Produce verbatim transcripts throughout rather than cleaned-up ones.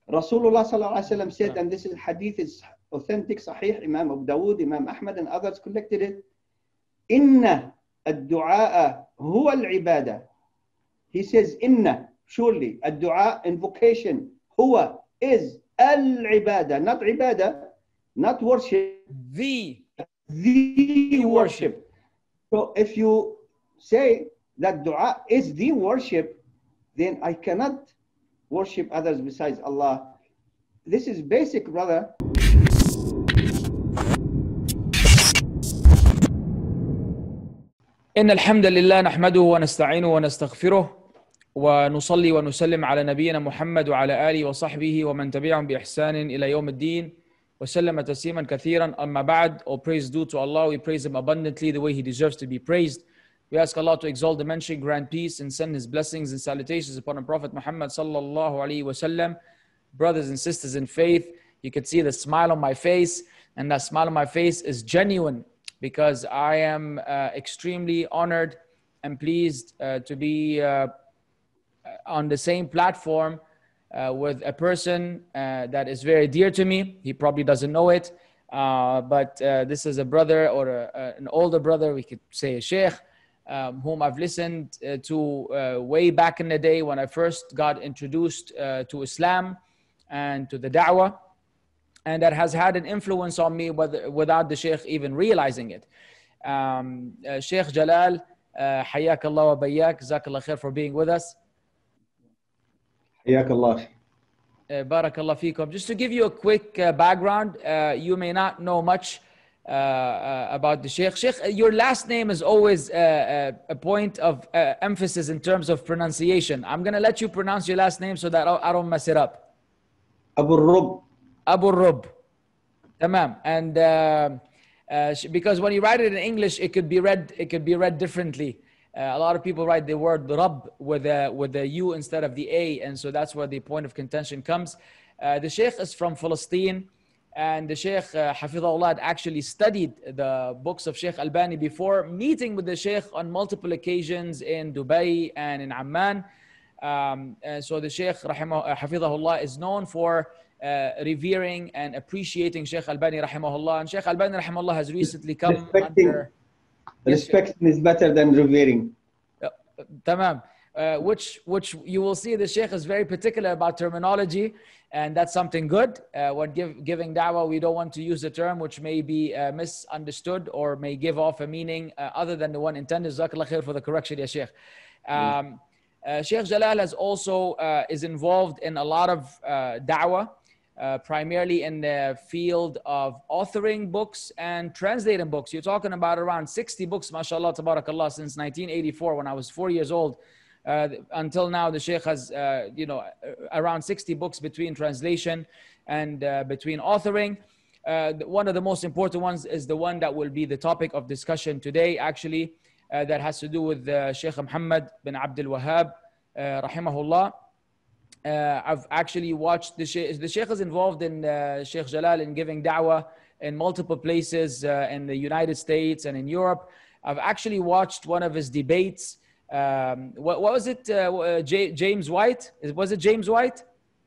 Rasulullah sallallahu alaihi wasallam said, and this is hadith is authentic, sahih, Imam Abu Dawood, Imam Ahmad and others collected it. Inna ad-du'a huwa al-ibadah. He says, inna, surely, ad-du'a, invocation, huwa, is al-ibadah, not ibadah, not worship. The, the worship. worship. So if you say that dua is the worship, then I cannot worship others besides Allah. This is basic, brother. إن الحمد لله نحمده ونستعينه ونستغفره ونصلي ونسلم على نبينا محمد وعلى آله وصحبه ومن تبعهم بإحسان إلى يوم الدين وسلم تسليما كثيرا. أما بعد, all praise due to Allah. We praise Him abundantly the way He deserves to be praised. We ask Allah to exalt the mention, grant peace, and send His blessings and salutations upon the Prophet Muhammad sallallahu alaihi wasallam. Brothers and sisters in faith, you can see the smile on my face, and that smile on my face is genuine because I am uh, extremely honored and pleased uh, to be uh, on the same platform uh, with a person uh, that is very dear to me. He probably doesn't know it, uh, but uh, this is a brother or a, a, an older brother, we could say a Shaykh, um, whom I've listened uh, to uh, way back in the day when I first got introduced uh, to Islam and to the da'wah. And that has had an influence on me whether, without the Shaykh even realizing it. Um, uh, Shaykh Jalal, uh, حياك الله وبياك, جزاك الله خير for being with us. حياك الله. Uh, Barakallah feekum. Just to give you a quick uh, background, uh, you may not know much uh, uh, about the Shaykh. Shaykh, your last name is always uh, uh, a point of uh, emphasis in terms of pronunciation. I'm going to let you pronounce your last name so that I don't mess it up. Abualrub. Abualrub. Tamam. And uh, uh, because when you write it in English, it could be read, it could be read differently. Uh, a lot of people write the word Rab with a, with a U instead of the A, and so that's where the point of contention comes. Uh, the Shaykh is from Palestine, and the Shaykh, uh, Hafidhahullah, had actually studied the books of Shaykh Albani before meeting with the Shaykh on multiple occasions in Dubai and in Amman. Um, and so the Shaykh, Rahimah, uh, Hafidhahullah, is known for uh, revering and appreciating Shaykh Albani, Rahimahullah. And Shaykh Albani, Rahimahullah, has recently come Respecting. under... Respecting is better than revering. Uh, tamam. Uh, which, which you will see the Shaykh is very particular about terminology, and that's something good. Uh, when give, giving da'wah, we don't want to use a term which may be uh, misunderstood or may give off a meaning uh, other than the one intended. Jazakallah khair for the correction, ya Shaykh. Um, uh, Shaykh Jalal has also uh, is involved in a lot of uh, da'wah. Uh, primarily in the field of authoring books and translating books. You're talking about around sixty books, mashallah, tabarakallah, since nineteen eighty-four when I was four years old. Uh, until now, the Shaykh has, uh, you know, around sixty books between translation and uh, between authoring. Uh, one of the most important ones is the one that will be the topic of discussion today, actually, uh, that has to do with uh, Shaykh Muhammad bin AbdulWahhab, uh, rahimahullah. Uh, I've actually watched the Shaykh. The Shaykh is involved in uh, Shaykh Jalal in giving da'wah in multiple places uh, in the United States and in Europe. I've actually watched one of his debates. Um, what, what was it? Uh, J James White? Was it James White?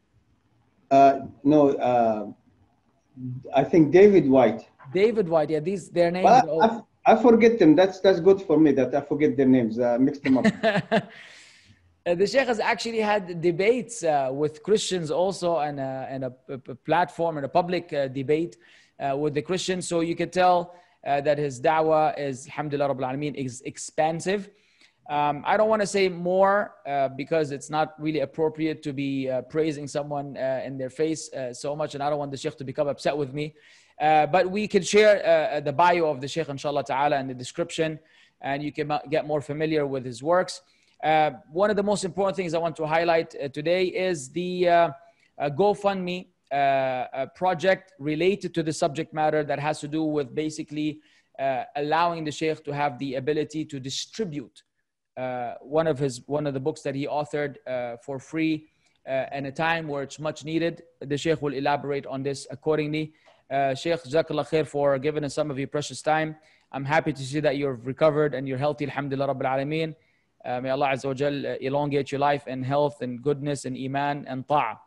Uh, no, uh, I think David White. David White. Yeah, these their names. Well, I, I forget them. That's that's good for me that I forget their names. Uh, mixed them up. Uh, the Shaykh has actually had debates uh, with Christians also, and, uh, and a, a platform and a public uh, debate uh, with the Christians. So you can tell uh, that his da'wah is, alhamdulillaah rabbil alameen, is expansive. Um, I don't want to say more uh, because it's not really appropriate to be uh, praising someone uh, in their face uh, so much, and I don't want the Shaykh to become upset with me. Uh, but we can share uh, the bio of the Shaykh, inshallah ta'ala, in the description, and you can get more familiar with his works. Uh, one of the most important things I want to highlight uh, today is the uh, uh, GoFundMe uh, uh, project related to the subject matter that has to do with basically uh, allowing the Shaykh to have the ability to distribute uh, one of his one of the books that he authored uh, for free uh, in a time where it's much needed. The Shaykh will elaborate on this accordingly. Uh, Shaykh, jazakallah khair for giving us some of your precious time. I'm happy to see that you've recovered and you're healthy, alhamdulillah rabbil alameen. Uh, may Allah Azza wa Jal elongate your life in health and goodness and iman and ta'ah.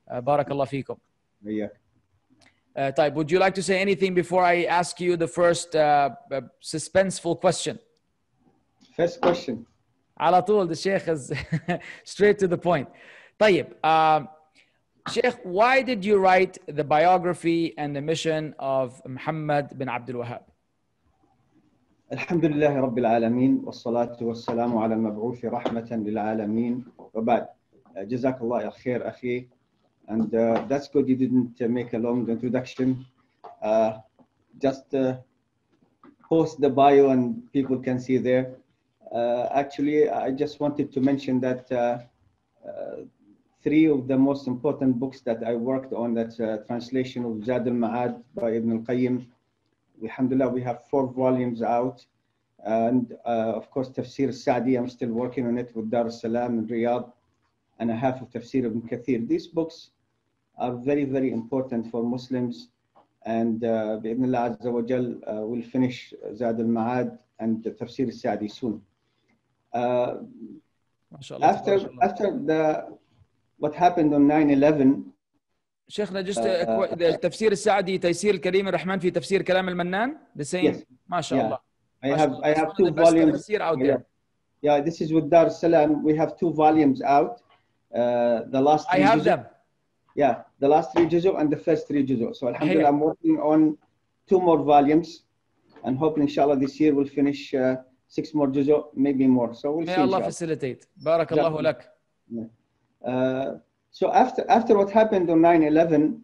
Uh, barakallah fikum. Yeah. Uh, طيب, would you like to say anything before I ask you the first uh, uh, suspenseful question? First question. على طول, the Shaykh is straight to the point. طيب, uh, Shaykh, why did you write the biography and the mission of Muhammad bin AbdulWahhab? Alhamdulillaah Rabbil Alameen, wassalatu wassalamu ala al-mab'uth rahmatan lil alameen, wa ba'd. Jazakallah ya khair, akhi. And uh, that's good you didn't uh, make a long introduction. Uh, just uh, post the bio and people can see there. Uh, actually, I just wanted to mention that uh, uh, three of the most important books that I worked on, that's a translation of Zad al-Ma'ad by Ibn al-Qayyim. Alhamdulillah, we have four volumes out. And uh, of course, Tafsir As-Saadiq, I'm still working on it with Dar al-Salam in Riyadh. And a half of Tafsir Ibn Kathir. These books are very, very important for Muslims. And uh, bi'idhnillah azza wa jal, uh, we'll finish Zad al-Ma'ad and the Tafsir As-Saadiq soon. Uh, after, after the, what happened on nine eleven, شيخنا, just uh, the تفسير السعدي تيسير الكريم الرحمن في تفسير كلام المنان, the same. Yes. ما شاء الله. I have I have two volumes. Out yeah. there. yeah, this is with Dar al-Salam. We have two volumes out. Uh, the last three I have juzu, them. Yeah, the last three juzu and the first three juzu. So alhamdulillah, Here. I'm working on two more volumes, and hoping inshallah this year we'll finish uh, six more juzu, maybe more. So we'll May see. Allah inshallah. facilitate. Barakallahu lak. Uh, so after after what happened on nine eleven,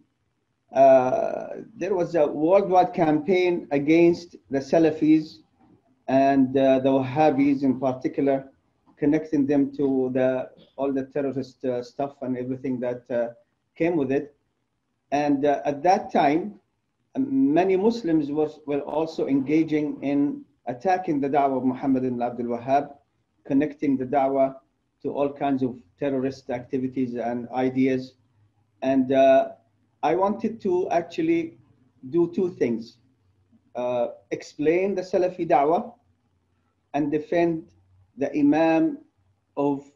uh, there was a worldwide campaign against the Salafis and uh, the Wahhabis in particular, connecting them to the all the terrorist uh, stuff and everything that uh, came with it. And uh, at that time, many Muslims were, were also engaging in attacking the da'wah of Muhammad bin AbdulWahhab, connecting the da'wah to all kinds of terrorist activities and ideas. And uh, I wanted to actually do two things. Uh, explain the Salafi da'wah and defend the Imam of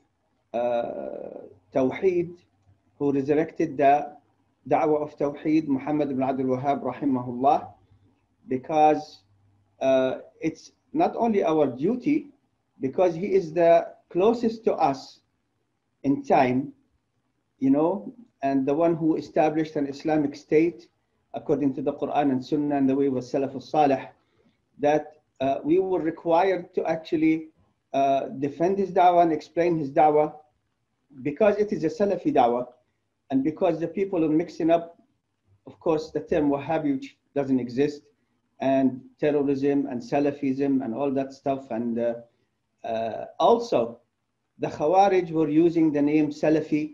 uh, Tawheed, who resurrected the da'wah of Tawheed, Muhammad ibn AbdulWahhab rahimahullah, because uh, it's not only our duty, because he is the closest to us in time, you know, and the one who established an Islamic state according to the Quran and Sunnah and the way of Salaf al-Salih, that uh, we were required to actually uh, defend his da'wah and explain his da'wah, because it is a Salafi da'wah, and because the people are mixing up, of course, the term Wahhabi, which doesn't exist, and terrorism and Salafism and all that stuff. And uh, uh, also, the Khawarij were using the name Salafi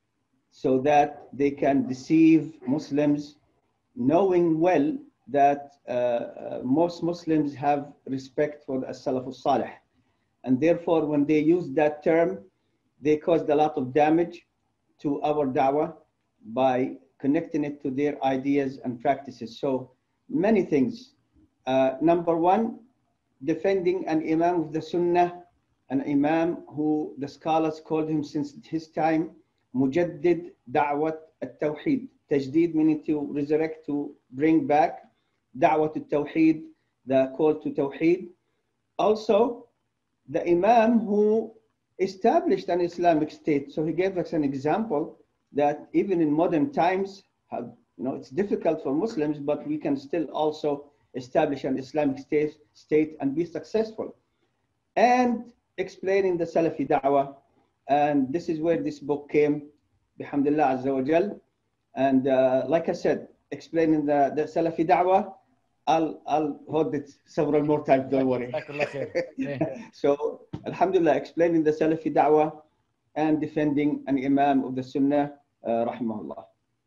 so that they can deceive Muslims, knowing well that uh, uh, most Muslims have respect for the Salaf al-Salih. And therefore, when they used that term, they caused a lot of damage to our da'wah by connecting it to their ideas and practices. So many things. Uh, number one, defending an Imam of the Sunnah, an Imam who the scholars called him since his time, Mujaddid Da'wat al-Tawheed. Tajdeed meaning to resurrect, to bring back. Da'wat al-Tawheed, the call to Tawheed. Also, the Imam who established an Islamic state. So he gave us an example that even in modern times, have, you know, it's difficult for Muslims, but we can still also establish an Islamic state, state and be successful. And explaining the Salafi da'wah. And this is where this book came, bihamdillah azza wa jal. And uh, like I said, explaining the, the Salafi da'wah, I'll, I'll hold it several more times, don't worry. So, alhamdulillah, explaining the Salafi da'wah and defending an Imam of the Sunnah, uh, rahimahullah.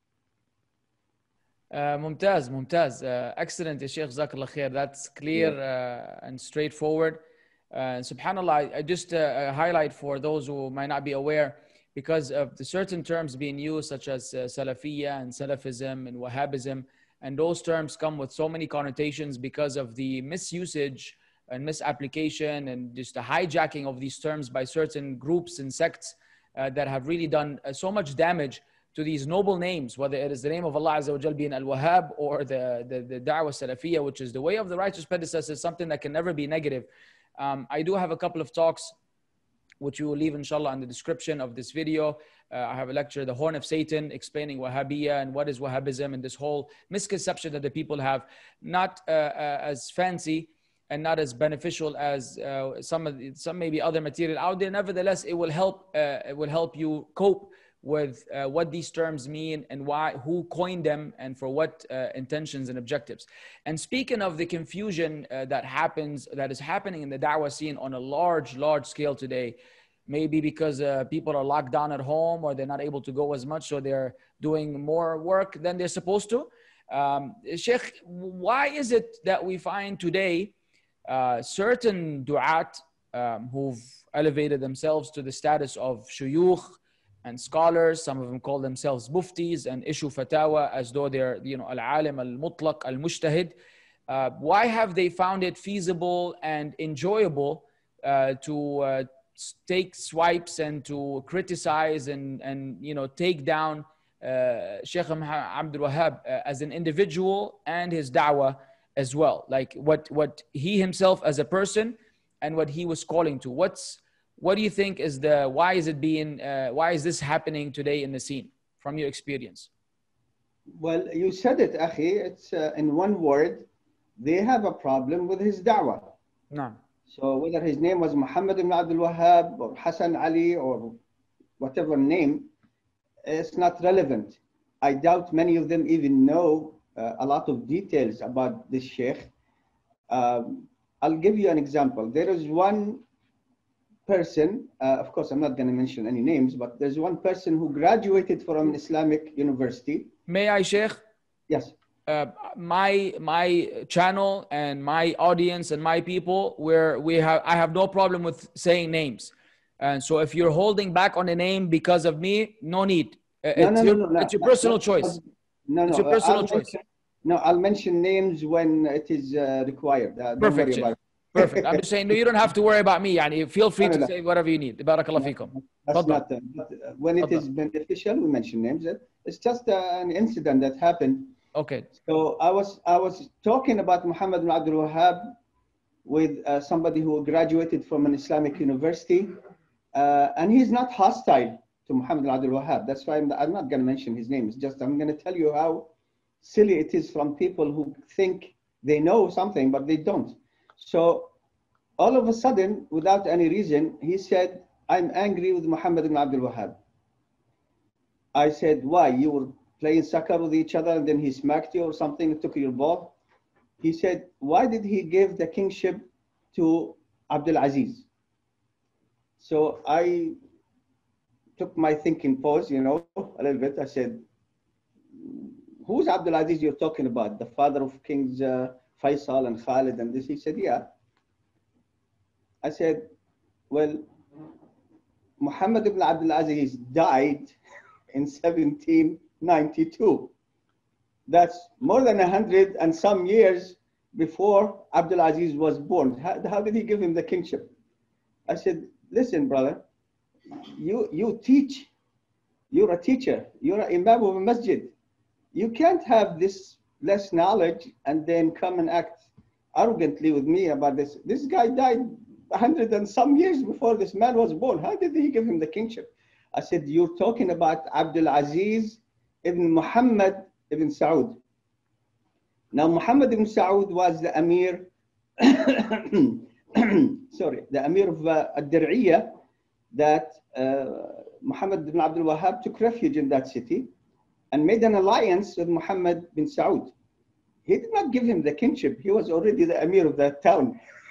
Uh, ممتاز, ممتاز. Uh, excellent, ya Shaykh, Jazakallah khair. That's clear uh, and straightforward. Uh, Subhanallah, I, I just uh, highlight for those who might not be aware, because of the certain terms being used, such as uh, Salafiyya and Salafism and Wahhabism, and those terms come with so many connotations because of the misusage and misapplication and just the hijacking of these terms by certain groups and sects uh, that have really done uh, so much damage to these noble names, whether it is the name of Allah Azza wa Jal being Al-Wahhab or the, the, the Da'wah Salafiyya, which is the way of the righteous predecessors, something that can never be negative. Um, I do have a couple of talks, which we will leave inshallah in the description of this video. Uh, I have a lecture, The Horn of Satan, explaining Wahhabiyya and what is Wahhabism and this whole misconception that the people have, not uh, uh, as fancy and not as beneficial as uh, some of the, some maybe other material out there. Nevertheless, it will help uh, it will help you cope with uh, what these terms mean and why, who coined them, and for what uh, intentions and objectives. And speaking of the confusion uh, that happens, that is happening in the da'wah scene on a large, large scale today, maybe because uh, people are locked down at home or they're not able to go as much, so they're doing more work than they're supposed to. Um, Shaykh, why is it that we find today uh, certain du'at um, who've elevated themselves to the status of shuyukh and scholars, some of them call themselves muftis and issue fatawa as though they're, you know, al-alim, al-mutlaq, al-mujtahid. Uh, why have they found it feasible and enjoyable uh, to uh, take swipes and to criticize and, and you know, take down uh, Shaykh AbdulWahhab uh, as an individual and his da'wah as well? Like what, what he himself as a person and what he was calling to. What's What do you think is the, why is it being, uh, why is this happening today in the scene from your experience? Well, you said it, Akhi. It's uh, in one word, they have a problem with his da'wah. No. So whether his name was Muhammad ibn Abdul Wahhab or Hassan Ali or whatever name, it's not relevant. I doubt many of them even know uh, a lot of details about this Shaykh. Um, I'll give you an example. There is one person, uh, of course, I'm not going to mention any names, but there's one person who graduated from an Islamic university. May I, Shaykh? Yes. Uh, my my channel and my audience and my people, where we have, I have no problem with saying names. And so if you're holding back on a name because of me, no need. Uh, No, it's, no, your, no, no, no, it's your no, personal no, choice. No, no, it's your personal I'll choice. Mention, no, I'll mention names when it is uh, required. Uh, don't Perfect, worry about it. Perfect. I'm just saying, no, you don't have to worry about me. Yani, feel free No, no, to no. say whatever you need. Barakallah No, feekum. that's Fadal. not, uh, but, uh, when it Fadal. is beneficial, we mention names. It's just uh, an incident that happened. Okay. So I was, I was talking about Muhammad ibn Abdul Wahhab with uh, somebody who graduated from an Islamic university. Uh, and he's not hostile to Muhammad ibn Abdul Wahhab. That's why I'm, I'm not going to mention his name. It's just, I'm going to tell you how silly it is from people who think they know something, but they don't. So all of a sudden, without any reason, he said, I'm angry with Muhammad ibn Abdul Wahhab. I said, why? You were playing soccer with each other and then he smacked you or something, took your ball? He said, why did he give the kingship to Abdul Aziz? So I took my thinking pause, you know, a little bit. I said, who's Abdul Aziz you're talking about? The father of Kings uh, Faisal and Khalid and this? He said, yeah. I said, well, Muhammad ibn Abdul Aziz died in seventeen ninety-two. That's more than a hundred and some years before Abdul Aziz was born. How, how did he give him the kingship? I said, listen, brother, you, you teach, you're a teacher, you're an imam of a masjid. You can't have this less knowledge and then come and act arrogantly with me about this. This guy died a hundred and some years before this man was born. How did he give him the kingship? I said, you're talking about Abdul Aziz ibn Muhammad ibn Saud. Now, Muhammad ibn Saud was the Amir, sorry, the Amir of uh, Ad-Dir'iyah, that uh, Muhammad ibn Abdul Wahhab took refuge in that city and made an alliance with Muhammad bin Saud. He did not give him the kingship. He was already the Amir of that town.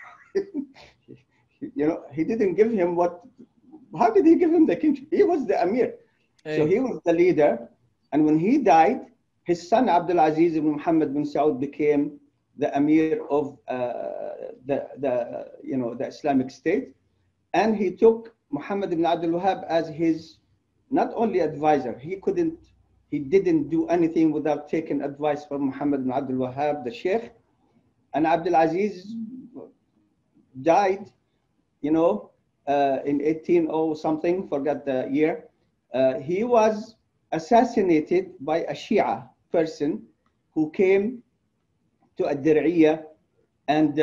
You know, he didn't give him what, how did he give him the kingship? He was the Amir. Hey. So he was the leader. And when he died, his son Abdul Aziz ibn Muhammad bin Saud became the Amir of uh, the, the, you know, the Islamic State. And he took Muhammad ibn Abdul Wahhab as his, not only advisor, he couldn't, he didn't do anything without taking advice from Muhammad ibn Abdul Wahhab, the Shaykh. And Abdul Aziz died, you know, uh, in eighteen oh something, forgot the year. Uh, he was assassinated by a Shia person who came to Ad-Dir'iyah and uh,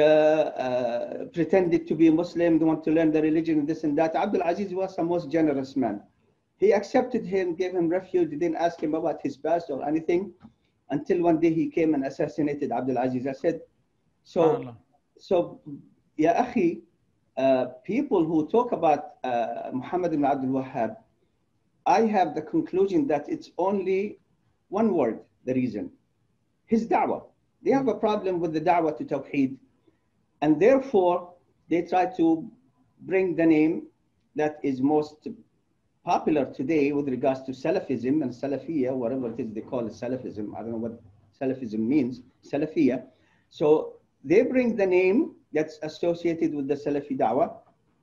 uh, pretended to be Muslim, they want to learn the religion and this and that. Abdul Aziz was the most generous man. He accepted him, gave him refuge, didn't ask him about his past or anything, until one day he came and assassinated Abdul Aziz. I said, so, so ya akhi, uh, people who talk about uh, Muhammad ibn Abdul Wahhab, I have the conclusion that it's only one word, the reason, his da'wah. They have a problem with the da'wah to Tawheed, and therefore they try to bring the name that is most popular today with regards to Salafism and Salafiyya, whatever it is they call it Salafism. I don't know what Salafism means, Salafiyya. So they bring the name that's associated with the Salafi da'wah,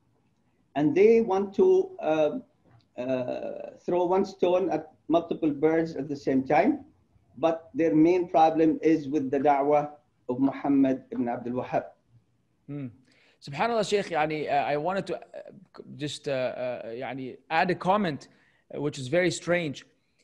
and they want to uh, uh, throw one stone at multiple birds at the same time. But their main problem is with the da'wah of Muhammad ibn Abdul Wahhab. Hmm. Subhanallah, Shaykh, yani, uh, I wanted to uh, just uh, uh, yani, add a comment, uh, which is very strange.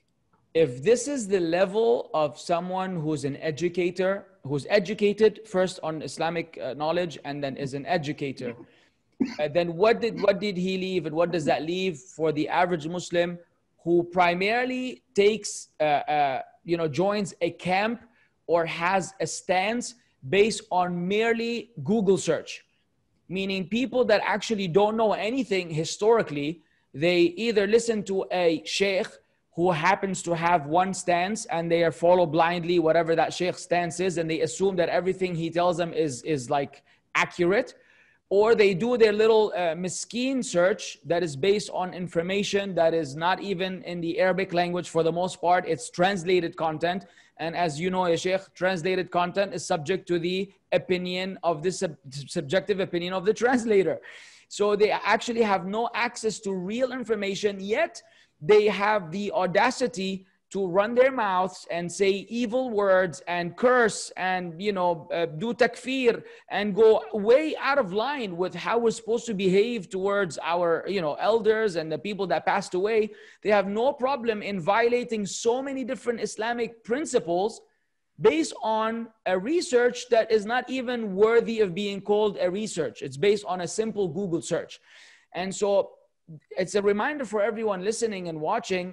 If this is the level of someone who's an educator, who's educated first on Islamic uh, knowledge and then is an educator, uh, then what did, what did he leave, and what does that leave for the average Muslim who primarily takes, uh, uh, you know, joins a camp or has a stance based on merely Google search? Meaning people that actually don't know anything historically, they either listen to a Shaykh who happens to have one stance and they are follow blindly whatever that Shaykh's stance is, and they assume that everything he tells them is, is like accurate, or they do their little uh, miskeen search that is based on information that is not even in the Arabic language for the most part. It's translated content. And as you know, Shaykh, translated content is subject to the opinion of the sub subjective opinion of the translator. So they actually have no access to real information, yet they have the audacity to run their mouths and say evil words and curse and, you know, uh, do takfir and go way out of line with how we're supposed to behave towards our, you know, elders and the people that passed away. They have no problem in violating so many different Islamic principles based on a research that is not even worthy of being called a research. It's based on a simple Google search. And so it's a reminder for everyone listening and watching.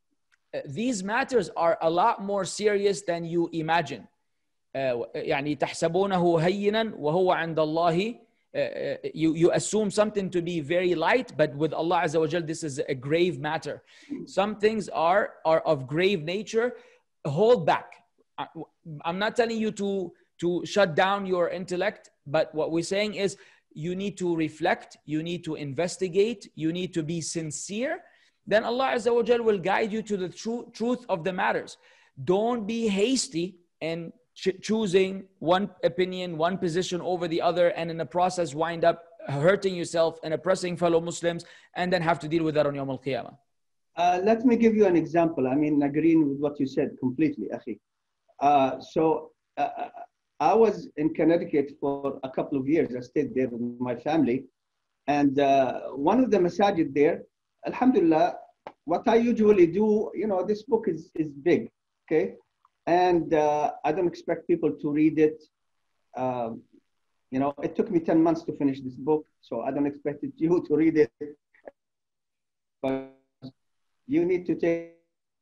Uh, these matters are a lot more serious than you imagine. Uh, يعني تحسبونه هينا وهو عند الله. Uh, you, you assume something to be very light, but with Allah Azza wa Jal, this is a grave matter. Some things are, are of grave nature. Hold back. I, I'm not telling you to, to shut down your intellect, but what we're saying is you need to reflect, you need to investigate, you need to be sincere. Then Allah Azza wa Jal will guide you to the true truth of the matters. Don't be hasty in ch choosing one opinion, one position over the other, and in the process wind up hurting yourself and oppressing fellow Muslims, and then have to deal with that on Yawm al-Qiyamah. Uh, let me give you an example. I mean, agreeing with what you said completely, Akhi. Uh, so uh, I was in Connecticut for a couple of years. I stayed there with my family. And uh, one of the masajid there, alhamdulillah, what I usually do, you know, this book is, is big, okay? And uh, I don't expect people to read it. Um, you know, it took me ten months to finish this book, so I don't expect you to read it. But you need to take,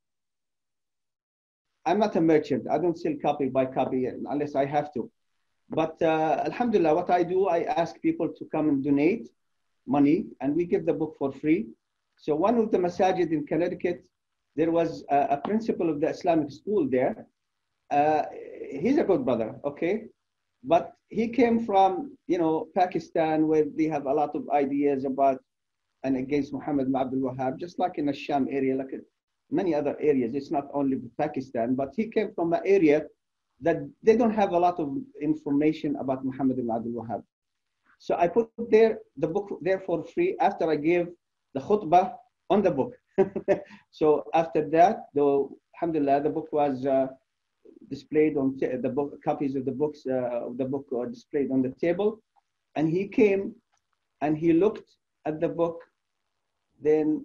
I'm not a merchant. I don't sell copy by copy unless I have to. But uh, alhamdulillah, what I do, I ask people to come and donate money, and we give the book for free. So one of the masajid in Connecticut, there was a, a principal of the Islamic school there. Uh, he's a good brother, okay? But he came from, you know, Pakistan, where they have a lot of ideas about and against Muhammad ibn Abdul Wahhab, just like in the Sham area, like many other areas. It's not only Pakistan, but he came from an area that they don't have a lot of information about Muhammad ibn Abdul Wahhab. So I put there the book there for free after I gave the khutbah on the book. So after that, the alhamdulillah, the book was uh, displayed on the book, copies of the books uh, of the book were displayed on the table, and he came and he looked at the book. Then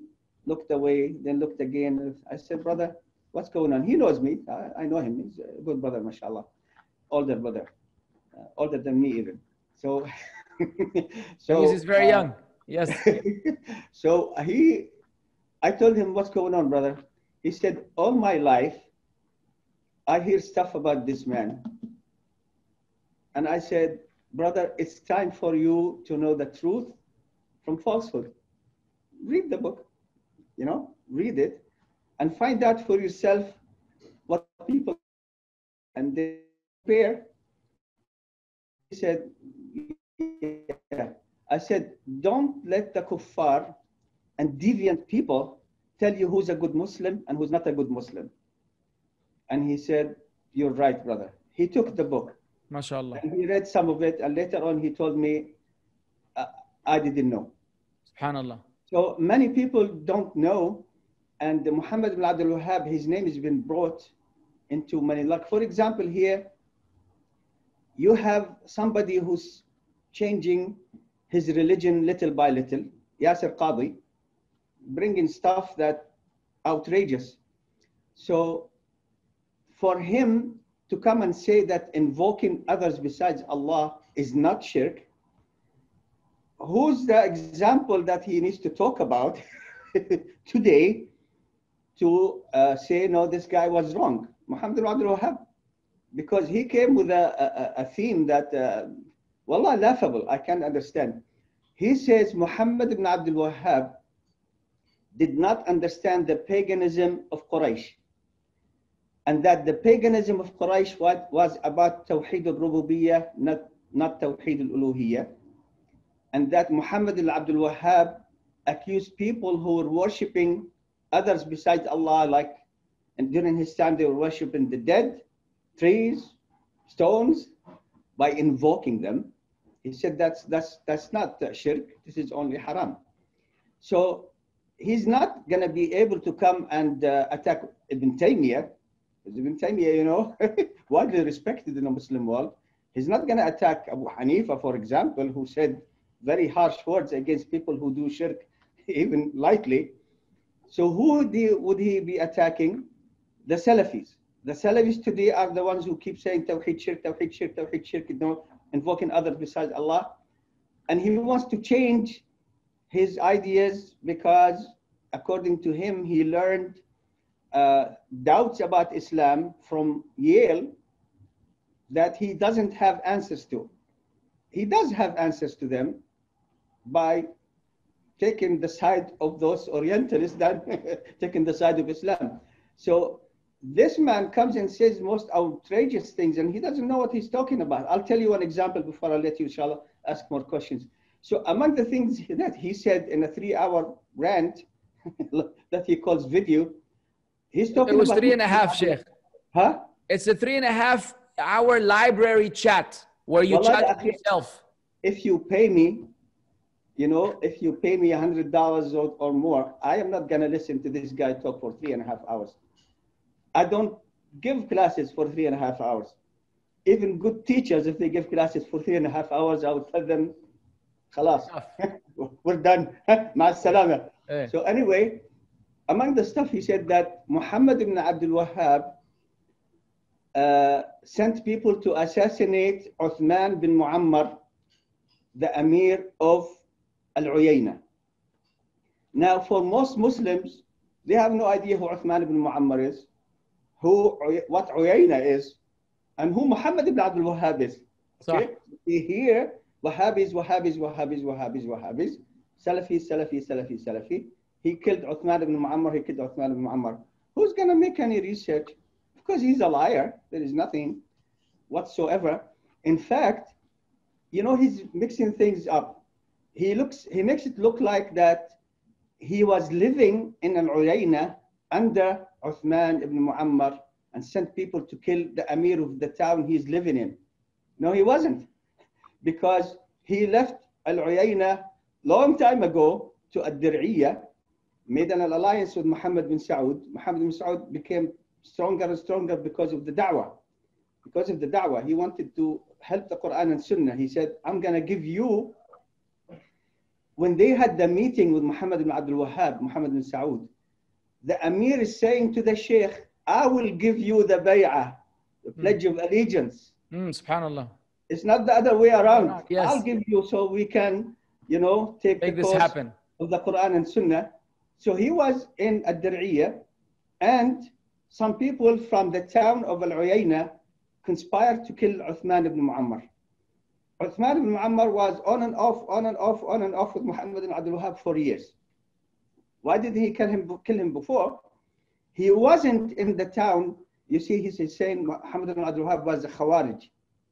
looked away, then looked again. I said, brother, what's going on? He knows me. I, I know him. He's a good brother, mashallah. Older brother, uh, older than me even. So, so he's very uh, young. Yes. So he, I told him, what's going on, brother? He said, all my life, I hear stuff about this man. And I said, brother, it's time for you to know the truth from falsehood. Read the book, you know, read it and find out for yourself what people, and then compare. He said, yeah. I said, don't let the kuffar and deviant people tell you who's a good Muslim and who's not a good Muslim. And he said, you're right, brother. He took the book. MashaAllah. And he read some of it, and later on he told me, uh, I didn't know. SubhanAllah. So many people don't know, and Muhammad ibn AbdulWahhab, his name has been brought into many. Like, for example, here, you have somebody who's changing his religion little by little, Yasir Qadi, bringing stuff that outrageous. So for him to come and say that invoking others besides Allah is not shirk, who's the example that he needs to talk about today to uh, say, no, this guy was wrong? Muhammad ibn AbdulWahhab, because he came with a, a, a theme that, uh, wallah, laughable, I can't understand. He says Muhammad ibn AbdulWahhab did not understand the paganism of Quraysh, and that the paganism of Quraysh was, was about Tawheed al-Rububiyyah, not, not Tawheed al-Uluhiyyah, and that Muhammad ibn AbdulWahhab accused people who were worshipping others besides Allah, like, and during his time they were worshipping the dead, trees, stones, by invoking them. He said that's that's that's not uh, shirk. This is only haram. So he's not gonna be able to come and uh, attack Ibn Taymiyyah. Ibn Taymiyyah, you know, widely respected in the Muslim world. He's not gonna attack Abu Hanifa, for example, who said very harsh words against people who do shirk, even lightly. So who would he, would he be attacking? The Salafis. The Salafis today are the ones who keep saying Tawheed Shirk, Tawheed Shirk, Tawheed Shirk, you know, invoking others besides Allah. And he wants to change his ideas because, according to him, he learned uh, doubts about Islam from Yale that he doesn't have answers to. He does have answers to them by taking the side of those Orientalists than taking the side of Islam. So this man comes and says most outrageous things, and he doesn't know what he's talking about. I'll tell you one example before I let you, inshallah, ask more questions. So among the things that he said in a three-hour rant that he calls video, he's talking about... It was about three and a half, Shaykh. Huh? It's a three and a half hour library chat where you Wallah, chat with yourself. If you pay me, you know, if you pay me a hundred dollars or, or more, I am not gonna listen to this guy talk for three and a half hours. I don't give classes for three and a half hours. Even good teachers, if they give classes for three and a half hours, I would tell them, khalas, we're done. Ma salama. Hey. So anyway, among the stuff he said that Muhammad ibn AbdulWahhab uh, sent people to assassinate Uthman bin Muammar, the Amir of Al-Uyayna. Now, for most Muslims, they have no idea who Uthman ibn Muammar is, who, what Uyayna is, and who Muhammad ibn AbdulWahhab is. Okay? You hear Wahhabis, Wahhabis, Wahhabis, Wahhabis, Wahhabis, Salafi, Salafi, Salafi, Salafi. He killed Uthman ibn Muammar, he killed Uthman ibn Muammar. Who's going to make any research? Because he's a liar. There is nothing whatsoever. In fact, you know, he's mixing things up. He looks, he makes it look like that he was living in Al-Uyayna under Uthman ibn Muammar and sent people to kill the Amir of the town he's living in. No, he wasn't. Because he left Al-Uyayna long time ago to Ad-Dir'iyya, made an alliance with Muhammad bin Saud. Muhammad bin Saud became stronger and stronger because of the da'wah. Because of the da'wah, he wanted to help the Quran and Sunnah. He said, I'm going to give you when they had the meeting with Muhammad ibn AbdulWahhab, Muhammad ibn Saud, the Amir is saying to the Shaykh, I will give you the bay'ah, the pledge mm. of allegiance. Mm, subhanallah. It's not the other way around. Yes. I'll give you so we can, you know, take Make the this course happen. of the Quran and Sunnah. So he was in Ad-Dir'iyah, and some people from the town of Al-Uyayna conspired to kill Uthman ibn Muammar. Uthman ibn Muammar was on and off, on and off, on and off with Muhammad ibn AbdulWahhab for years. Why did he kill him, kill him before? He wasn't in the town. You see, he's saying Muhammad ibn AbdulWahhab was a Khawarij.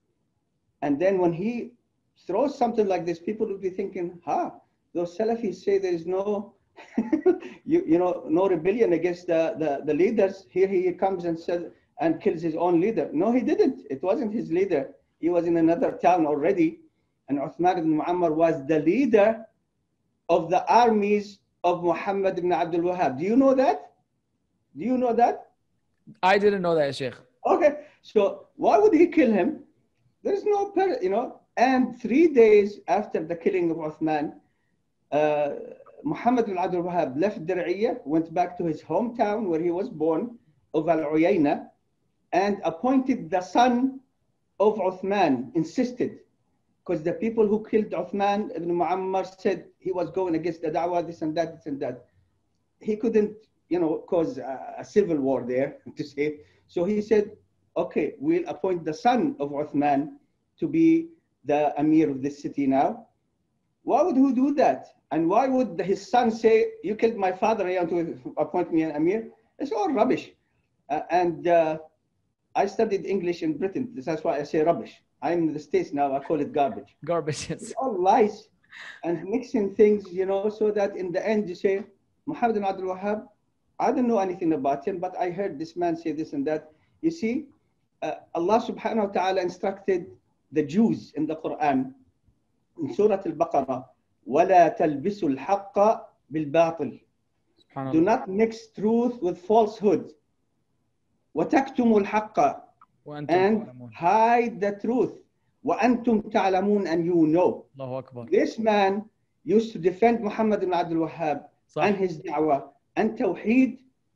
And then when he throws something like this, people will be thinking, ha, those Salafis say there is no, you, you know, no rebellion against the, the, the leaders. Here he comes and says, and kills his own leader. No, he didn't. It wasn't his leader. He was in another town already. And Uthman ibn Muammar was the leader of the armies of Muhammad ibn AbdulWahhab. Do you know that? Do you know that? I didn't know that, Shaykh. Okay, so why would he kill him? There is no, you know, and three days after the killing of Uthman, uh, Muhammad ibn AbdulWahhab left Dir'iyah, went back to his hometown where he was born, of Al-Uyayna, and appointed the son of Uthman, insisted, because the people who killed Uthman ibn Muammar said he was going against the da'wah, this and that, this and that. He couldn't, you know, cause a, a civil war there, to say. So he said, okay, we'll appoint the son of Uthman to be the Amir of this city now. Why would he do that? And why would his son say, you killed my father, you want to appoint me an Amir? It's all rubbish. Uh, and uh, I studied English in Britain. That's why I say rubbish. I'm in the States now, I call it garbage. Garbage, yes. It's all lies and mixing things, you know, so that in the end you say, Muhammad ibn AbdulWahhab, I don't know anything about him, but I heard this man say this and that. You see, uh, Allah subhanahu wa ta'ala instructed the Jews in the Quran, in Surah Al-Baqarah, وَلَا تَلْبِسُوا الْحَقَّ بِالْبَاطِلِ. Do not mix truth with falsehood. وَتَكْتُمُوا الْحَقَّ, and hide the truth. وَأَنْتُمْ تَعْلَمُونَ, and you know. Allahu Akbar. This man used to defend Muhammad ibn AbdulWahhab and his da'wah and tawheed.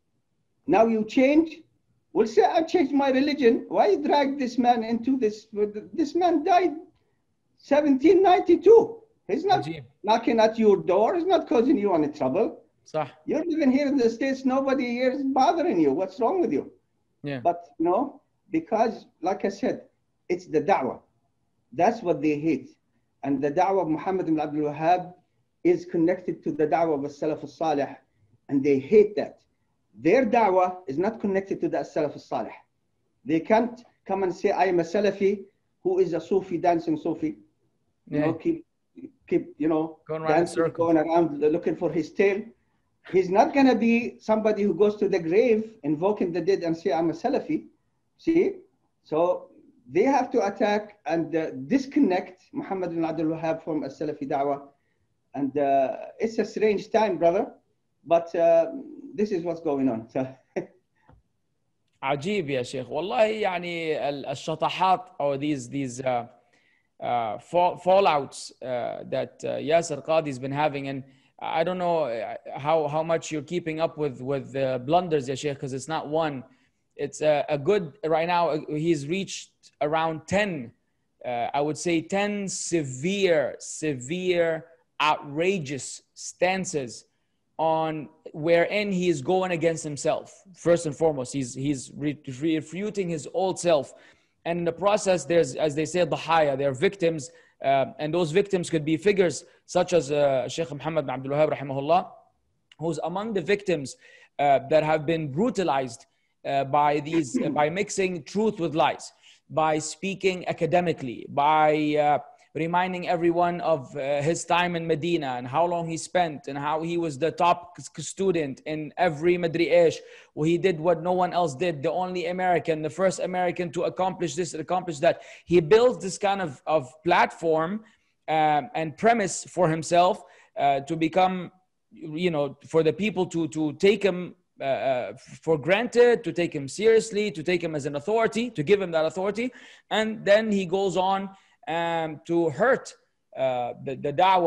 Now you change? Well, say, I changed my religion. Why drag this man into this? This man died seventeen ninety-two. He's not Ajib. knocking at your door. He's not causing you any trouble. Sah. You're living here in the States. Nobody here is bothering you. What's wrong with you? Yeah. But you know, because like I said, it's the da'wah. That's what they hate. And the da'wah of Muhammad ibn AbdulWahhab is connected to the da'wah of As-Salaf As-Salih. And they hate that. Their da'wah is not connected to the As-Salaf As-Salih. They can't come and say, I am a Salafi who is a Sufi, dancing Sufi. You yeah. know, keep, keep, you know, going around, dancing, going around looking for his tail. He's not going to be somebody who goes to the grave, invoking the dead and say, I'm a Salafi. See? So they have to attack and uh, disconnect Muhammad ibn AbdulWahhab from a Salafi da'wah. And uh, it's a strange time, brother. But uh, this is what's going on. So عجيب يا شيخ. والله يعني الشطحات or these these uh, uh, fall, fallouts uh, that uh, Yasir Qadhi has been having, and I don't know how how much you're keeping up with with the blunders, ya Shaykh, because it's not one. It's a, a good right now. He's reached around ten. Uh, I would say ten severe, severe, outrageous stances on wherein he is going against himself. First and foremost, he's he's re refuting his old self, and in the process, there's, as they say, dhahaya. They're victims. Uh, and those victims could be figures such as uh, Shaykh Muhammad bin AbdulWahhab rahimahullah, who's among the victims uh, that have been brutalized uh, by these, uh, by mixing truth with lies, by speaking academically, by uh, reminding everyone of uh, his time in Medina and how long he spent and how he was the top student in every Madri'esh, where he did what no one else did, the only American, the first American to accomplish this and accomplish that. He built this kind of, of platform um, and premise for himself uh, to become, you know, for the people to, to take him uh, for granted, to take him seriously, to take him as an authority, to give him that authority. And then he goes on Um, to hurt uh, the, the da'wah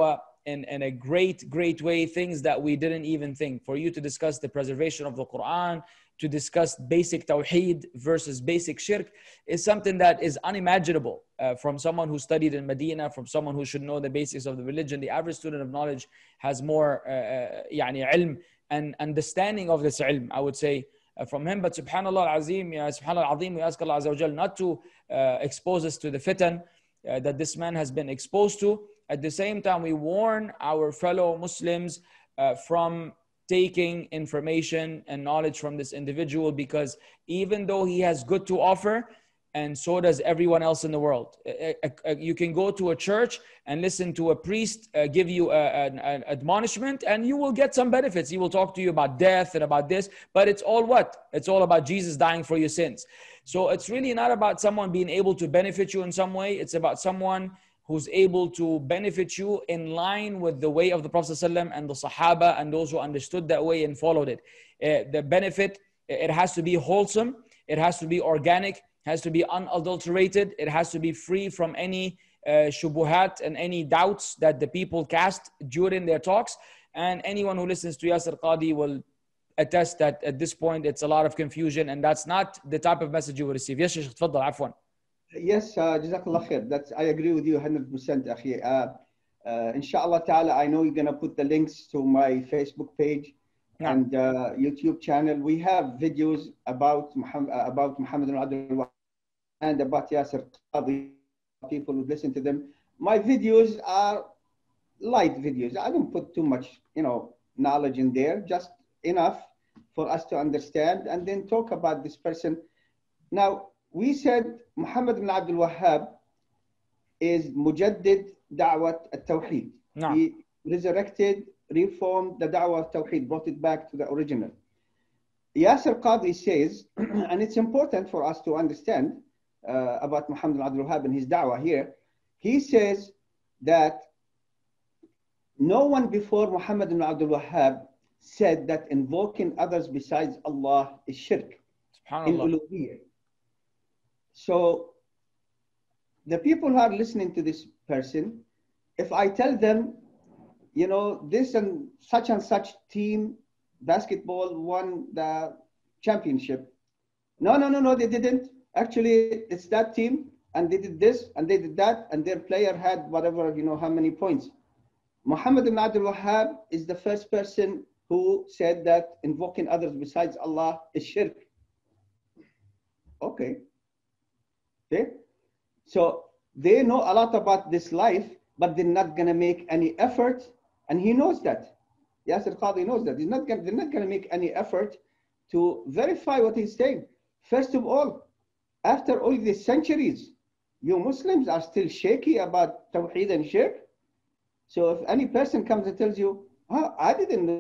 in, in a great, great way things that we didn't even think. For you to discuss the preservation of the Quran, to discuss basic tawheed versus basic shirk is something that is unimaginable uh, from someone who studied in Medina, from someone who should know the basics of the religion. The average student of knowledge has more uh, يعني ilm and understanding of this ilm, I would say, uh, from him. But subhanallah al-azim, ya subhanallah al-azim, we ask Allah Azza wa Jal not to uh, expose us to the fitan uh, that this man has been exposed to. At the same time, we warn our fellow Muslims uh, from taking information and knowledge from this individual, because even though he has good to offer, and so does everyone else in the world. You can go to a church and listen to a priest uh, give you a, an, an admonishment, and you will get some benefits. He will talk to you about death and about this, but it's all what? It's all about Jesus dying for your sins. So it's really not about someone being able to benefit you in some way. It's about someone who's able to benefit you in line with the way of the Prophet ﷺ and the Sahaba and those who understood that way and followed it. Uh, the benefit, it has to be wholesome, it has to be organic, has to be unadulterated, it has to be free from any uh, shubuhat and any doubts that the people cast during their talks. And anyone who listens to Yasir Qadi will attest that at this point it's a lot of confusion, and that's not the type of message you will receive. Yes, Shaykh, tfaddal, afwan. Yes, uh, Jazakallah khair. That's, I agree with you one hundred percent, akhi. Uh, uh, inshallah ta'ala, I know you're going to put the links to my Facebook page yeah. and uh, YouTube channel. We have videos about Muhammad, uh, about Muhammad al-Abdul and about Yasir Qadi. People would listen to them. My videos are light videos. I don't put too much, you know, knowledge in there, just enough for us to understand and then talk about this person. Now, we said Muhammad ibn AbdulWahhab is Mujaddid Da'wat al-Tawheed. No. He resurrected, reformed the Da'wah of Tawheed, brought it back to the original. Yasir Qadi says, and it's important for us to understand uh, about Muhammad ibn AbdulWahhab and his Da'wah here, he says that no one before Muhammad ibn AbdulWahhab said that invoking others besides Allah is shirk in uluhiyyah. So the people who are listening to this person, if I tell them, you know, this and such and such team, basketball won the championship. No, no, no, no, they didn't. Actually, it's that team, and they did this, and they did that, and their player had whatever, you know, how many points. Muhammad ibn AbdulWahhab is the first person who said that invoking others besides Allah is shirk. Okay. Okay, so they know a lot about this life, but they're not going to make any effort, and he knows that. Yasir Qadi knows that. He's not gonna, they're not going to make any effort to verify what he's saying. First of all, after all these centuries, you Muslims are still shaky about Tawheed and Shirk. So if any person comes and tells you, oh, I didn't know.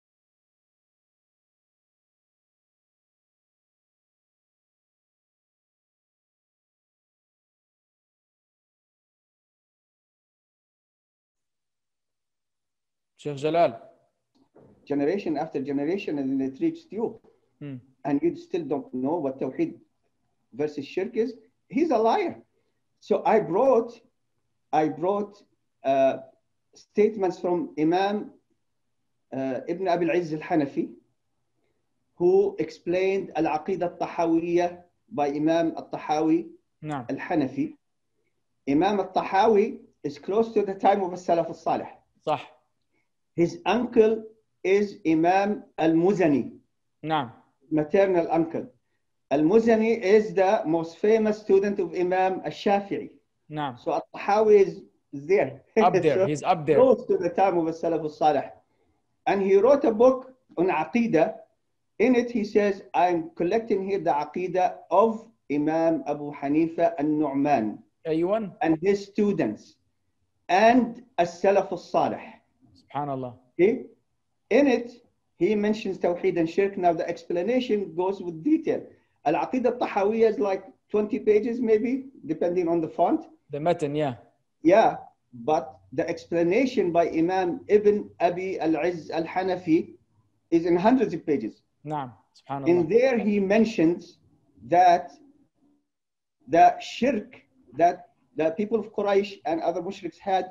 Shaykh Jalal. Generation after generation, and then it reached you. Hmm. And you still don't know what Tawheed versus Shirk is. He's a liar. So I brought, I brought uh, statements from Imam uh, Ibn Abi al-Izz al-Hanafi, who explained Al-Aqidah al-Tahawiyya by Imam al-Tahawi no. al-Hanafi. Imam al-Tahawi is close to the time of As-Salaf al-Salih. صح. His uncle is Imam al-Muzani, no. maternal uncle. Al-Muzani is the most famous student of Imam al-Shafi'i. No. So al-Tahawi is there. Up there, so he's up there. Close to the time of As-Salaf al-Salih. And he wrote a book on Aqidah. In it, he says, I'm collecting here the Aqidah of Imam Abu Hanifa al-Nu'man Aywan. and his students and As-Salaf al-Salih. Subhanallah. Okay? In it, he mentions Tawheed and Shirk. Now the explanation goes with detail. Al-Aqidah al-Tahawiyya is like twenty pages maybe, depending on the font. The matan, yeah. Yeah, but the explanation by Imam Ibn Abi al-Izz al-Hanafi is in hundreds of pages. Naam, subhanallah. In there he mentions that the shirk that the people of Quraysh and other mushriks had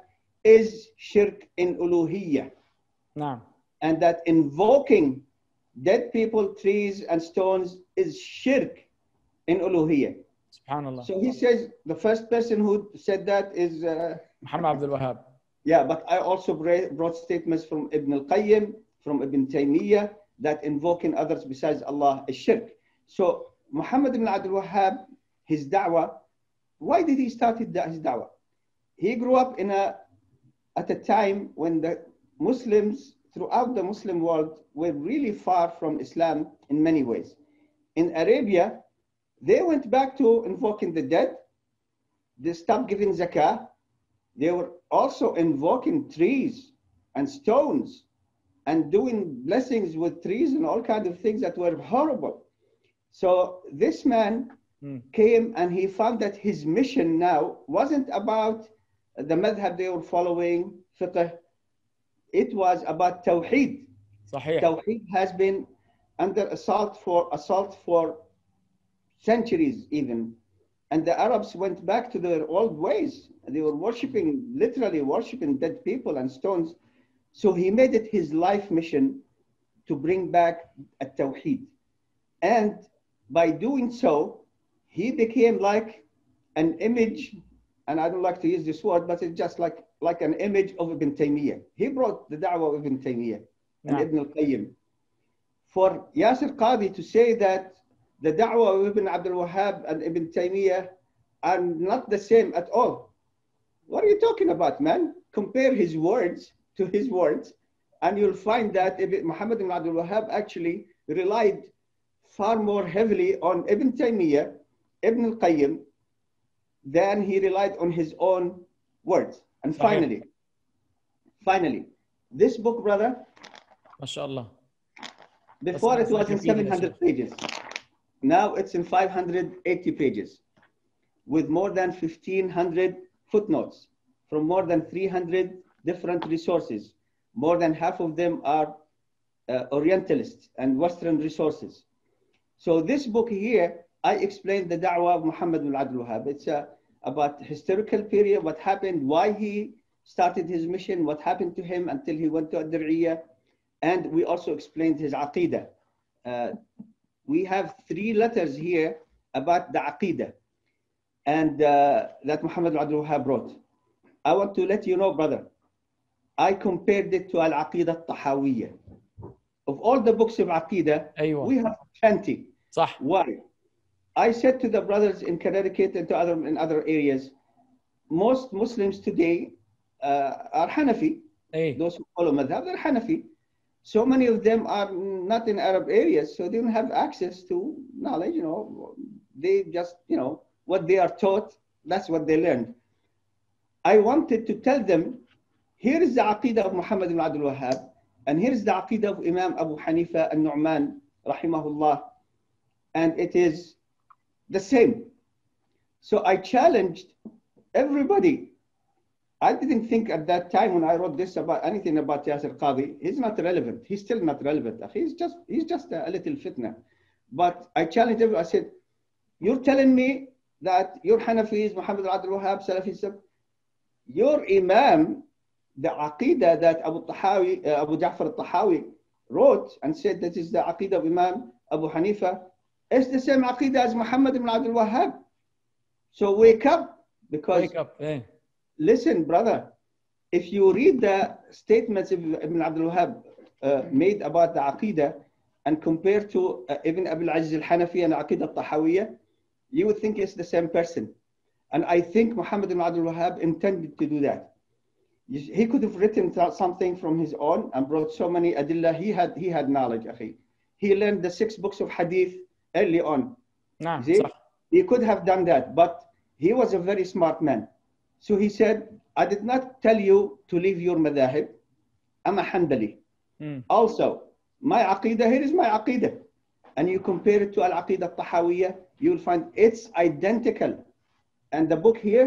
is shirk in uluhiyyah. No. And that invoking dead people, trees, and stones is shirk in uluhiyyah. Subhanallah. So he says the first person who said that is uh, Muhammad AbdulWahhab. Yeah, but I also brought statements from Ibn al-Qayyim, from Ibn Taymiyyah, that invoking others besides Allah is shirk. So Muhammad ibn Abdul Wahhab, his da'wah, why did he start his da'wah? He grew up in a, at a time when the Muslims throughout the Muslim world were really far from Islam in many ways. In Arabia, they went back to invoking the dead. They stopped giving zakah. They were also invoking trees and stones and doing blessings with trees and all kinds of things that were horrible. So this man mm. came and he found that his mission now wasn't about the madhab they were following, fiqh. It was about tawheed. Sahih. Tawheed has been under assault for assault for centuries even. And the Arabs went back to their old ways. They were worshiping, literally worshiping dead people and stones. So he made it his life mission to bring back a tawheed. And by doing so, he became like an image, and I don't like to use this word, but it's just like, like an image of Ibn Taymiyyah. He brought the da'wah of Ibn Taymiyyah and yeah. Ibn al-Qayyim. For Yasir Qadi to say that the da'wah of Ibn Abdul Wahhab and Ibn Taymiyyah are not the same at all. What are you talking about, man? Compare his words to his words, and you'll find that Ibn Muhammad ibn Abdul Wahhab actually relied far more heavily on Ibn Taymiyyah, Ibn al-Qayyim, than he relied on his own words. And finally, okay. finally, this book, brother, MashaAllah. Before it was in seven hundred pages. Now it's in five hundred eighty pages with more than fifteen hundred footnotes from more than three hundred different resources. More than half of them are uh, Orientalist and Western resources. So this book here, I explained the da'wah of Muhammad ibn Abdul Wahhab. It's uh, about historical period, what happened, why he started his mission, what happened to him until he went to Ad-Dir'iyah. And we also explained his aqidah. Uh, we have three letters here about the aqidah and uh, that Muhammad ibn Abdul Wahhab wrote. I want to let you know, brother, I compared it to Al-Aqidah Tahawiyya. Of all the books of Aqidah, Aywa. we have plenty. Sah. Why? I said to the brothers in Connecticut and to other in other areas, most Muslims today uh, are Hanafi. Hey. Those who follow madhab, they're Hanafi. So many of them are not in Arab areas, so they don't have access to knowledge. You know, they just, you know, what they are taught, that's what they learned. I wanted to tell them, here is the aqidah of Muhammad ibn Abdul Wahhab, and here is the aqidah of Imam Abu Hanifa al-Nu'man, rahimahullah, and it is the same. So I challenged everybody. I didn't think at that time when I wrote this about anything about Yasir Qadi. He's not relevant. He's still not relevant. He's just, he's just a little fitna. But I challenged everybody. I said, you're telling me that your Hanafis, Muhammad Abdul Wahhab, Salafis, your Imam, the Aqidah that Abu, Tahawi, uh, Abu Ja'far al-Tahawi wrote and said that is the Aqidah of Imam Abu Hanifa, is the same Aqidah as Muhammad ibn Abdul Wahhab. So wake up, because wake up, eh? Listen, brother, if you read the statements of Ibn Abdul Wahhab uh, made about the Aqidah and compare to uh, Ibn Abil Aziz al-Hanafi and Aqidah al-Tahawiyya, you would think it's the same person. And I think Muhammad ibn Abdul Wahhab intended to do that. He could have written something from his own and brought so many adillah. He had, he had knowledge, akhi. He learned the six books of hadith early on. Nah, he could have done that, but he was a very smart man. So he said, I did not tell you to leave your madahib. I'm a Hanbali. Mm. Also, my aqidah, here is my aqidah. And you compare it to Al-Aqidah al-Tahawiyya, you'll find it's identical. And the book here,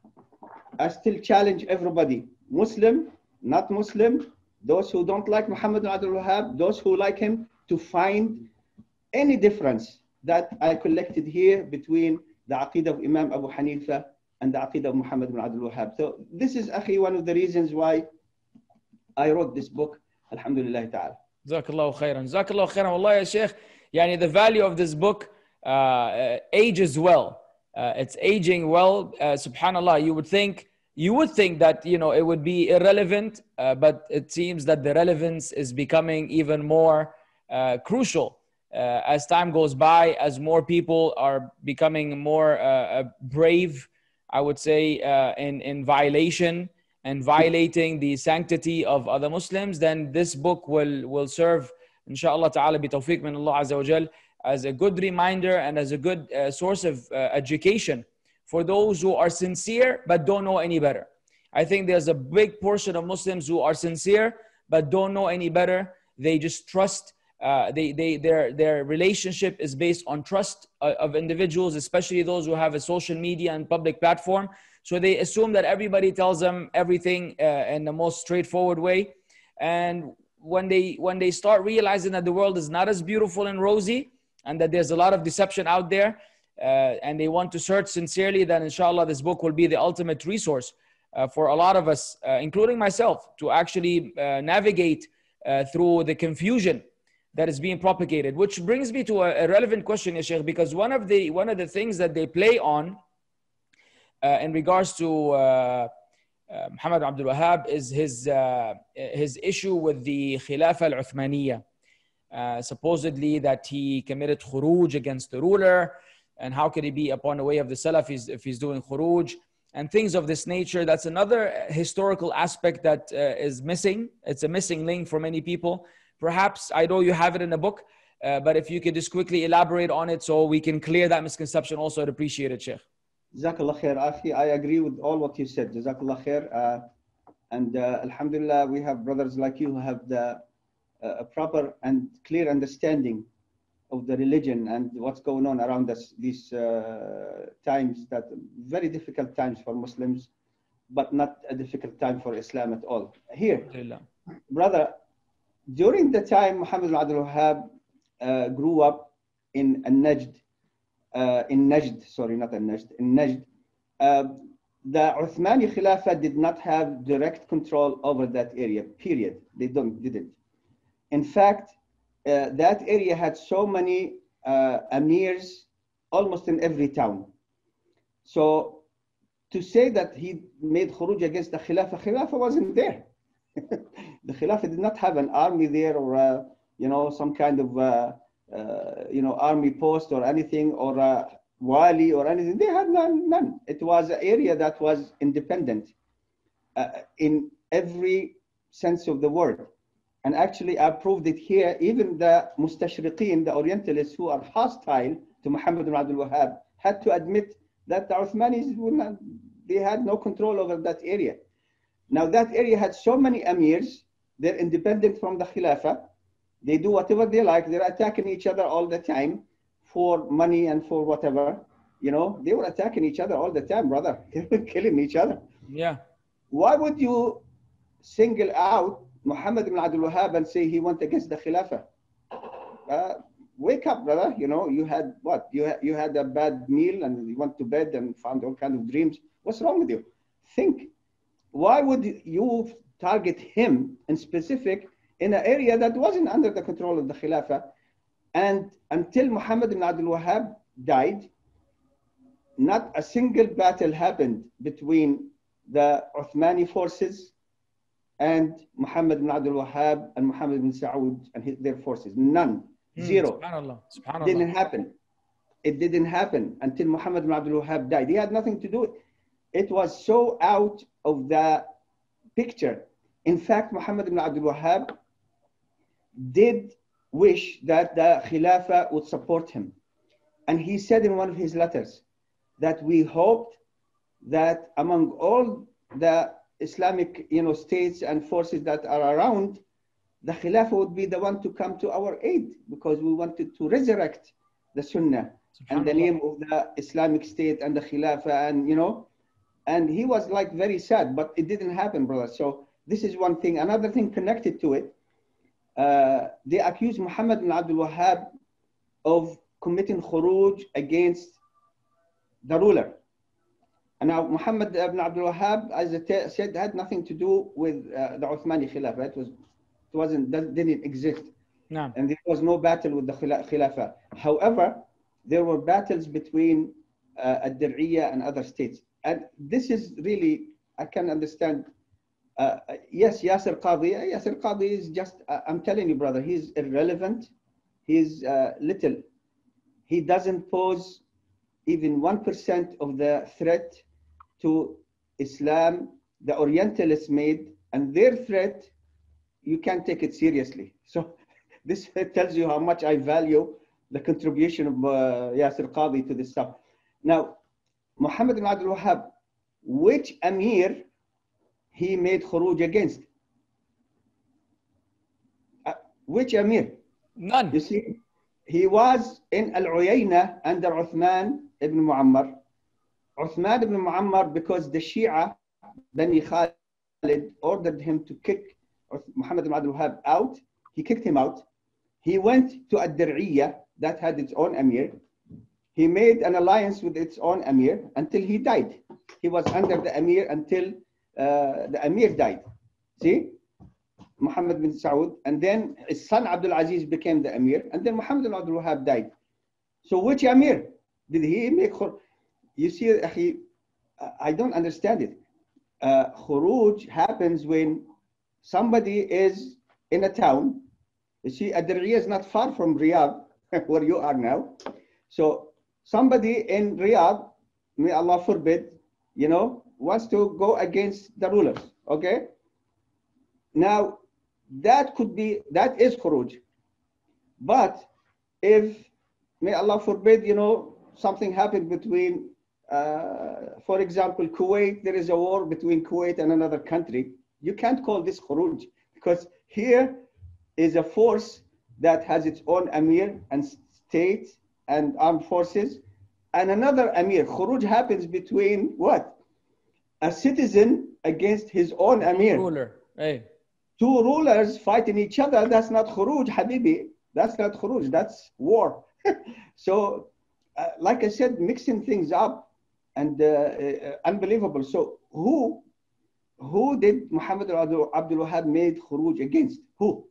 I still challenge everybody, Muslim, not Muslim, those who don't like Muhammad ibn Abdul Wahhab, those who like him, to find any difference that I collected here between the Aqidah of Imam Abu Hanifa and the Aqidah of Muhammad ibn Abdul Wahhab. So this is, akhi, one of the reasons why I wrote this book, alhamdulillah ta'ala. Jazakallahu khairan. Jazakallahu khairan. Wallahi, ya Shaykh, yani the value of this book uh, ages well. Uh, it's aging well. Uh, subhanallah, you would think, you would think that, you know, it would be irrelevant, uh, but it seems that the relevance is becoming even more uh, crucial. Uh, as time goes by, as more people are becoming more uh, brave, I would say, uh, in, in violation and violating the sanctity of other Muslims, then this book will, will serve, inshallah ta'ala, bi tawfiq min Allah azza wa jal, as a good reminder and as a good uh, source of uh, education for those who are sincere but don't know any better. I think there's a big portion of Muslims who are sincere but don't know any better. They just trust. Uh, they, they, their, their relationship is based on trust uh, of individuals, especially those who have a social media and public platform. So they assume that everybody tells them everything uh, in the most straightforward way. And when they, when they start realizing that the world is not as beautiful and rosy, and that there's a lot of deception out there, uh, and they want to search sincerely, then inshallah this book will be the ultimate resource uh, for a lot of us, uh, including myself, to actually uh, navigate uh, through the confusion that is being propagated. Which brings me to a, a relevant question, ya Shaykh, because one of the one of the things that they play on uh, in regards to uh, uh, Muhammad Abdul Wahhab is his uh, his issue with the Khilafah al-Uthmaniyah. Uh, supposedly that he committed khuruj against the ruler, and how could he be upon the way of the Salafis if he's doing khuruj and things of this nature. That's another historical aspect that uh, is missing. It's a missing link for many people. Perhaps, I know you have it in the book, uh, but if you could just quickly elaborate on it so we can clear that misconception also, I'd appreciate it, Shaykh. Jazakallah khair, akhi. I agree with all what you said. Jazakallah khair. Uh, and uh, alhamdulillah, we have brothers like you who have the a proper and clear understanding of the religion and what's going on around us these uh, times, that very difficult times for Muslims, but not a difficult time for Islam at all. Here, brother, during the time Muhammad ibn Abdul Wahhab uh, grew up in Najd, uh, in Najd, sorry, not in Najd, in Najd, uh, the Uthmani Khilafah did not have direct control over that area, period. They don't, didn't. In fact, uh, that area had so many uh, amirs almost in every town. So to say that he made khuruj against the Khilafah, Khilafah wasn't there. The Khilafah did not have an army there, or uh, you know, some kind of uh, uh, you know, army post or anything, or a wali or anything. They had none, none. It was an area that was independent uh, in every sense of the word. And actually, I proved it here. Even the mustashriqeen, the Orientalists who are hostile to Muhammad ibn Abdul Wahhab, had to admit that the Uthmanis, would not, they had no control over that area. Now, that area had so many amirs. They're independent from the Khilafah. They do whatever they like. They're attacking each other all the time for money and for whatever. You know, they were attacking each other all the time, brother. They were killing each other. Yeah. Why would you single out Muhammad ibn Abdul Wahhab and say he went against the Khilafah? Uh, wake up, brother. You know, you had what? You, ha you had a bad meal and you went to bed and found all kinds of dreams. What's wrong with you? Think. Why would you target him in specific in an area that wasn't under the control of the Khilafah? And until Muhammad ibn Abdul Wahhab died, not a single battle happened between the Uthmani forces and Muhammad ibn Abdul Wahhab and Muhammad ibn Saud and his, their forces. None. Mm, Zero. Subhanallah. Subhanallah. Didn't happen. It didn't happen until Muhammad ibn Abdul Wahhab died. He had nothing to do with it. It was so out of the picture. In fact, Muhammad ibn Abdul Wahhab did wish that the Khilafah would support him. And he said in one of his letters that we hoped that among all the Islamic, you know, states and forces that are around, the Khilafah would be the one to come to our aid, because we wanted to resurrect the Sunnah and the name of the Islamic State and the Khilafah, and you know, and he was like very sad, but it didn't happen, brother. So this is one thing. Another thing connected to it, uh, they accused Muhammad ibn Abdul Wahhab of committing khuruj against the ruler. And now Muhammad ibn AbdulWahhab, as I said, had nothing to do with uh, the Uthmani Khilafah. It was, it wasn't, didn't exist. No. And there was no battle with the Khilafah. However, there were battles between uh, Ad-Dir'iyya and other states. And this is really, I can understand. Uh, yes, Yasir Qadhi, Yasir Qadhi is just, uh, I'm telling you, brother, he's irrelevant. He's uh, little. He doesn't pose even one percent of the threat to Islam the Orientalists made, and their threat, you can't take it seriously. So this tells you how much I value the contribution of uh, Yasir Qadhi to this stuff. Now, Muhammad ibn Abdul Wahhab, which Amir he made khuruj against? Uh, which Amir? None. You see, he was in Al-Uyayna under Uthman ibn Muammar. Uthman ibn Muammar, because the Shia, Bani Khalid, ordered him to kick Muhammad ibn Abdul Wahhab out. He kicked him out. He went to Ad-Dir'iyya, that had its own Amir. He made an alliance with its own Amir until he died. He was under the Amir until uh, the Amir died. See? Muhammad bin Saud. And then his son Abdul Aziz became the Amir. And then Muhammad ibn Abdul Wahhab died. So which Amir did he make? You see, I don't understand it. Uh, Khuruj happens when somebody is in a town. You see, Ad-Dir'iyya is not far from Riyadh, where you are now. So somebody in Riyadh, may Allah forbid, you know, wants to go against the rulers, okay? Now, that could be, that is khuruj. But if, may Allah forbid, you know, something happened between, uh, for example, Kuwait, there is a war between Kuwait and another country, you can't call this khuruj, because here is a force that has its own Amir and state and armed forces, and another Amir. Khuruj happens between what? A citizen against his own Amir. Ruler. Hey. Two rulers fighting each other, that's not khuruj, habibi. That's not khuruj, that's war. So, uh, like I said, mixing things up and uh, uh, unbelievable. So, who who did Muhammad Abdul Wahhab made khuruj against? Who?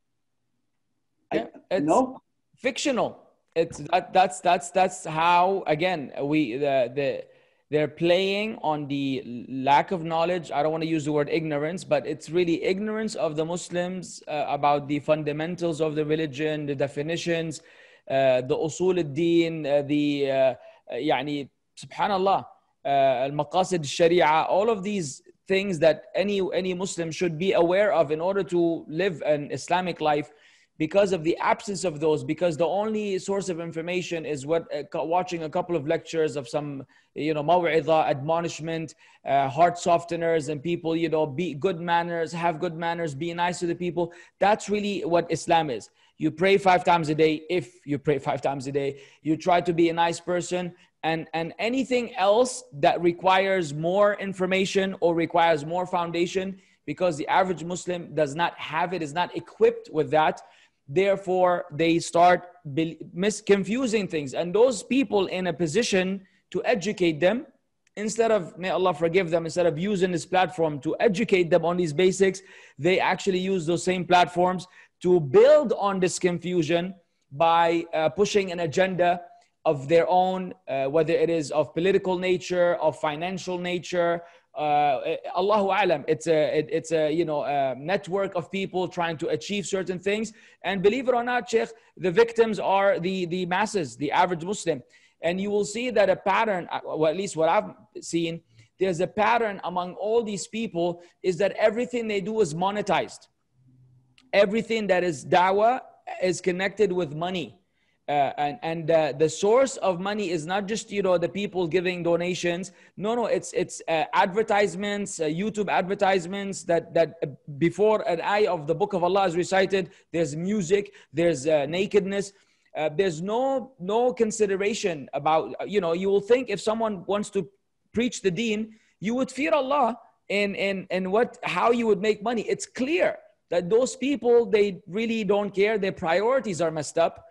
Yeah, I, it's no? fictional. It's that, that's that's that's how, again, we the the they're playing on the lack of knowledge. I don't want to use the word ignorance, but it's really ignorance of the Muslims uh, about the fundamentals of the religion, the definitions, uh, the usul al-din, uh, the uh, يعني subhanallah, uh, al-maqasid al-sharia, all of these things that any any Muslim should be aware of in order to live an Islamic life. Because of the absence of those, because the only source of information is what uh, watching a couple of lectures of some, you know, maw'idha, admonishment, uh, heart softeners, and people, you know, be good manners, have good manners, be nice to the people. That's really what Islam is. You pray five times a day, if you pray five times a day. You try to be a nice person, and, and anything else that requires more information or requires more foundation, because the average Muslim does not have it, is not equipped with that. Therefore, they start misconfusing things. And those people in a position to educate them, instead of, may Allah forgive them, instead of using this platform to educate them on these basics, they actually use those same platforms to build on this confusion by uh, pushing an agenda of their own, uh, whether it is of political nature, of financial nature, Uh, Allahu Alam, it's a, it, it's a, you know, a network of people trying to achieve certain things. And believe it or not, Shaykh, the victims are the, the masses, the average Muslim. And you will see that a pattern, or at least what I've seen, there's a pattern among all these people is that everything they do is monetized. Everything that is da'wah is connected with money. Uh, and and uh, the source of money is not just, you know, the people giving donations. No, no, it's it's uh, advertisements, uh, YouTube advertisements that that uh, before an ayah of the book of Allah is recited, there's music, there's uh, nakedness. Uh, there's no no consideration about, you know, you will think if someone wants to preach the deen, you would fear Allah in in in what how you would make money. It's clear that those people, they really don't care. Their priorities are messed up.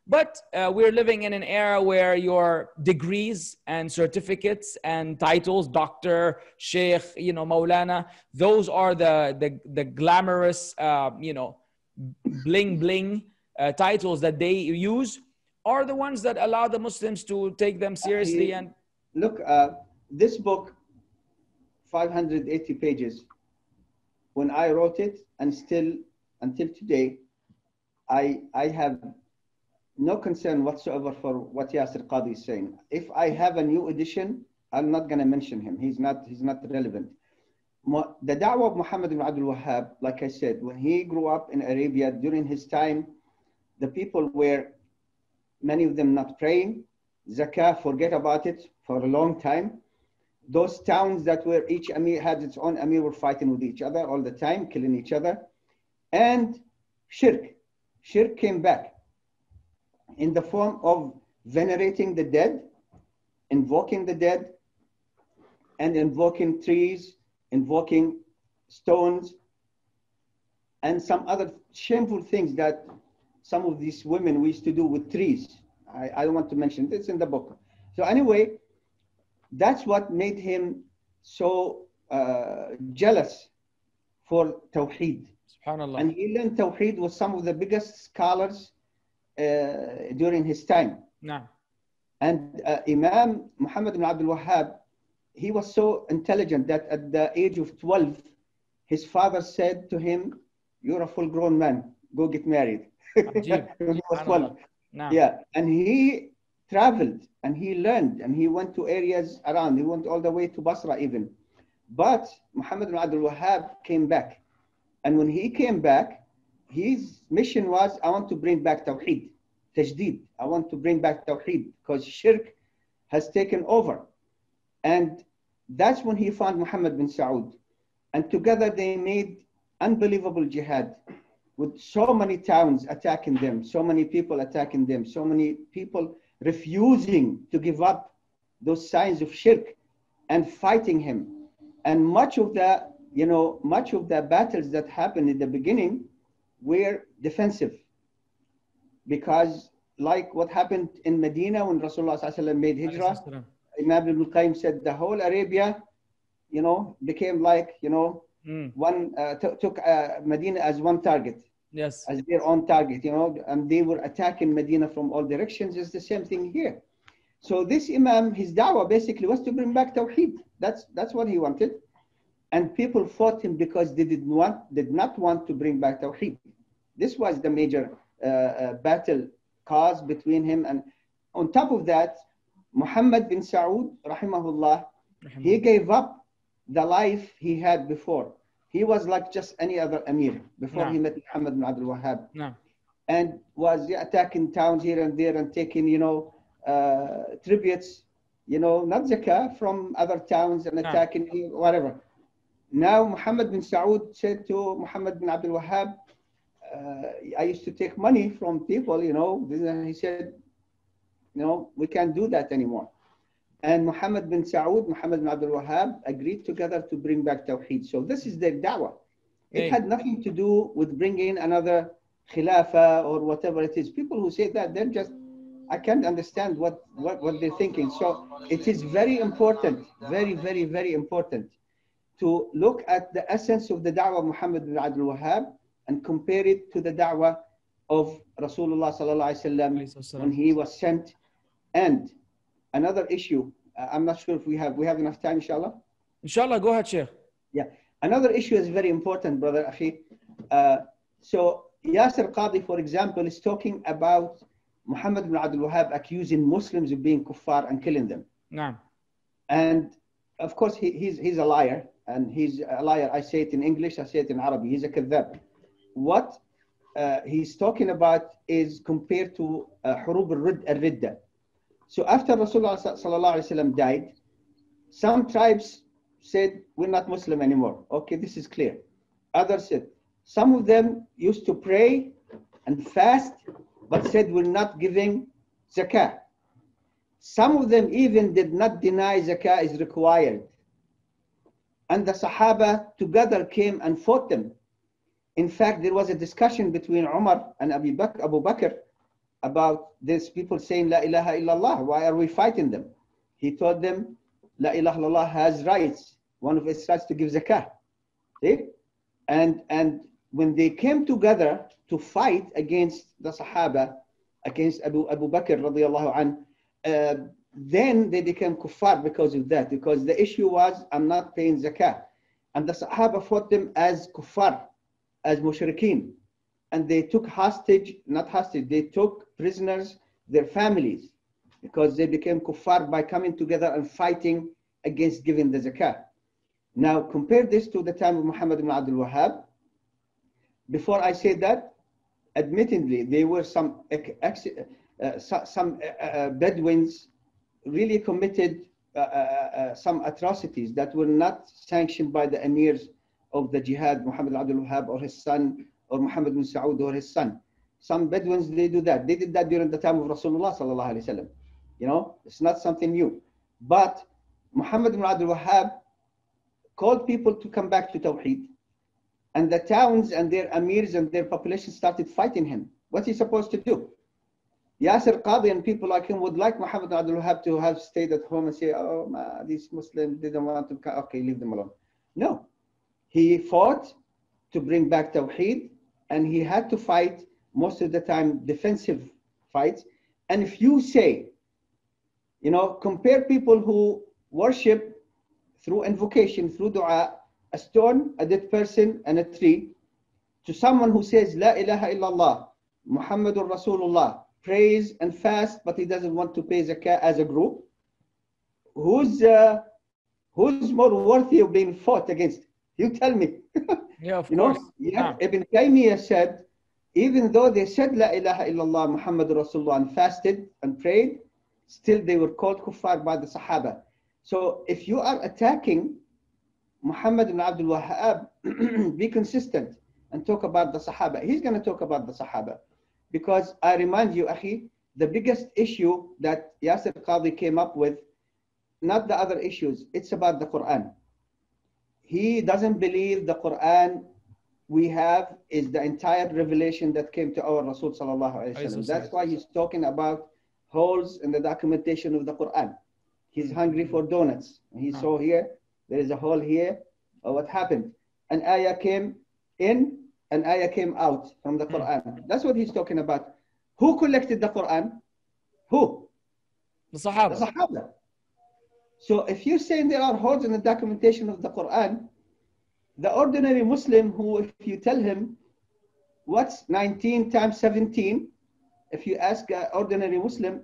But uh, we're living in an era where your degrees and certificates and titles, doctor, Shaykh, you know, Maulana, those are the, the, the glamorous, uh, you know, bling bling uh, titles that they use, are the ones that allow the Muslims to take them seriously. And look, uh, this book, five hundred eighty pages, when I wrote it, and still until today, I, I have no concern whatsoever for what Yasir Qadhi is saying. If I have a new edition, I'm not going to mention him. He's not, he's not relevant. The da'wah of Muhammad ibn Abdul Wahhab, like I said, when he grew up in Arabia, during his time, the people were, many of them not praying. Zakah, forget about it for a long time. Those towns that were, each Amir had its own Amir, were fighting with each other all the time, killing each other. And shirk. Shirk came back in the form of venerating the dead, invoking the dead, and invoking trees, invoking stones, and some other shameful things that some of these women we used to do with trees. I, I don't want to mention this in the book. So anyway, that's what made him so uh, jealous for Tawheed. SubhanAllah. And he learned Tawheed with some of the biggest scholars uh, during his time. No. And uh, Imam Muhammad ibn Abdul Wahhab, he was so intelligent that at the age of twelve, his father said to him, "You're a full-grown man, go get married." When he was twelve. No. Yeah, and he traveled and he learned and he went to areas around. He went all the way to Basra even. But Muhammad ibn Abdul Wahhab came back. And when he came back, his mission was, I want to bring back Tawheed, Tajdeed. I want to bring back Tawheed because Shirk has taken over. And that's when he found Muhammad bin Saud. And together they made unbelievable jihad with so many towns attacking them, so many people attacking them, so many people refusing to give up those signs of Shirk and fighting him. And much of the, you know, much of the battles that happened in the beginning were defensive. Because like what happened in Medina when Rasulullah sallallahu alaihi wasallam made hijrah, Imam Ibn Qayyim said the whole Arabia, you know, became like, you know, mm. one, uh, took uh, Medina as one target. Yes. As their own target, you know, and they were attacking Medina from all directions. It's the same thing here. So this Imam, his da'wah basically was to bring back Tawheed. That's, that's what he wanted. And people fought him because they did, want, did not want to bring back Tawheed. This was the major uh, uh, battle cause between him. And on top of that, Muhammad bin Saud, rahimahullah, he gave up the life he had before. He was like just any other Amir before no. he met Muhammad bin Abdul Wahhab. No. And was attacking towns here and there and taking, you know, uh, tributes, you know, not zakah from other towns and attacking no. whatever. Now Muhammad bin Saud said to Muhammad bin Abdul Wahhab, uh, I used to take money from people, you know. He said, you know, we can't do that anymore. And Muhammad bin Saud, Muhammad bin Abdul Wahhab agreed together to bring back Tawheed. So this is their da'wah. It hey. had nothing to do with bringing another khilafah or whatever it is. People who say that, they're just, I can't understand what, what, what they're thinking. So it is very important, very, very, very important to look at the essence of the da'wah of Muhammad bin Abdul Wahhab and compare it to the da'wah of Rasulullah sallallahu alaihi wasallam when he was sent. And another issue, uh, I'm not sure if we have we have enough time, inshallah. Inshallah, go ahead, Shaykh. Yeah, another issue is very important, brother Akhi. Uh, so Yasir Qadhi, for example, is talking about Muhammad bin Abdul Wahhab accusing Muslims of being kuffar and killing them. No. And of course, he, he's he's a liar, and he's a liar. I say it in English, I say it in Arabic. He's a kadhab. What uh, he's talking about is compared to uh, hurub al-ridda. So after Rasulullah sallallahu alaihi wasallam died, some tribes said, we're not Muslim anymore. Okay, this is clear. Others said, some of them used to pray and fast, but said we're not giving zakah. Some of them even did not deny zakah is required. And the Sahaba together came and fought them. In fact, there was a discussion between Umar and Abu Bakr, Abu Bakr about these people saying La ilaha illallah. Why are we fighting them? He told them La ilaha illallah has rights. One of its rights to give zakah. See? And, and when they came together to fight against the Sahaba, against Abu, Abu Bakr radiallahu an, uh, then they became kuffar because of that. Because the issue was, I'm not paying zakah. And the Sahaba fought them as kuffar, as mushrikeen. And they took hostage, not hostage, they took prisoners, their families, because they became kuffar by coming together and fighting against giving the zakah. Now compare this to the time of Muhammad ibn AbdulWahhab. Before I say that, admittedly, there were some, uh, some uh, Bedouins really committed uh, uh, some atrocities that were not sanctioned by the emirs of the jihad, Muhammad AbdulWahhab or his son, or Muhammad bin Saud or his son. Some Bedouins, they do that. They did that during the time of Rasulullah sallallahu alaihi wasallam. You know, it's not something new. But Muhammad bin AbdulWahhab called people to come back to Tawheed. And the towns and their emirs and their population started fighting him. What's he supposed to do? Yasir Qadi and people like him would like Muhammad bin AbdulWahhab to have stayed at home and say, oh, ma, these Muslims didn't want to come. Okay, leave them alone. No. He fought to bring back Tawheed, and he had to fight most of the time defensive fights. And if you say, you know, compare people who worship through invocation, through dua, a stone, a dead person, and a tree, to someone who says, La ilaha illallah, Muhammadur Rasulullah, prays and fast, but he doesn't want to pay zakah as a group, who's, uh, who's more worthy of being fought against? You tell me. Yeah, of you course. Know, yeah, Yeah. Ibn Taymiyyah said, even though they said La ilaha illallah Muhammadur Rasulullah and fasted and prayed, still they were called kuffar by the Sahaba. So if you are attacking Muhammad ibn AbdulWahhab, be consistent and talk about the Sahaba. He's going to talk about the Sahaba. Because I remind you, Akhi, the biggest issue that Yasir Qadi came up with, not the other issues, it's about the Quran. He doesn't believe the Quran we have is the entire revelation that came to our Rasul sallallahu alaihi wasallam. That's why he's talking about holes in the documentation of the Quran. He's hungry for donuts. He saw here, there is a hole here. Oh, what happened? An ayah came in, an ayah came out from the Quran. That's what he's talking about. Who collected the Quran? Who? The Sahaba. The Sahaba. So if you're saying there are holes in the documentation of the Quran, the ordinary Muslim who, if you tell him, what's nineteen times seventeen? If you ask an ordinary Muslim,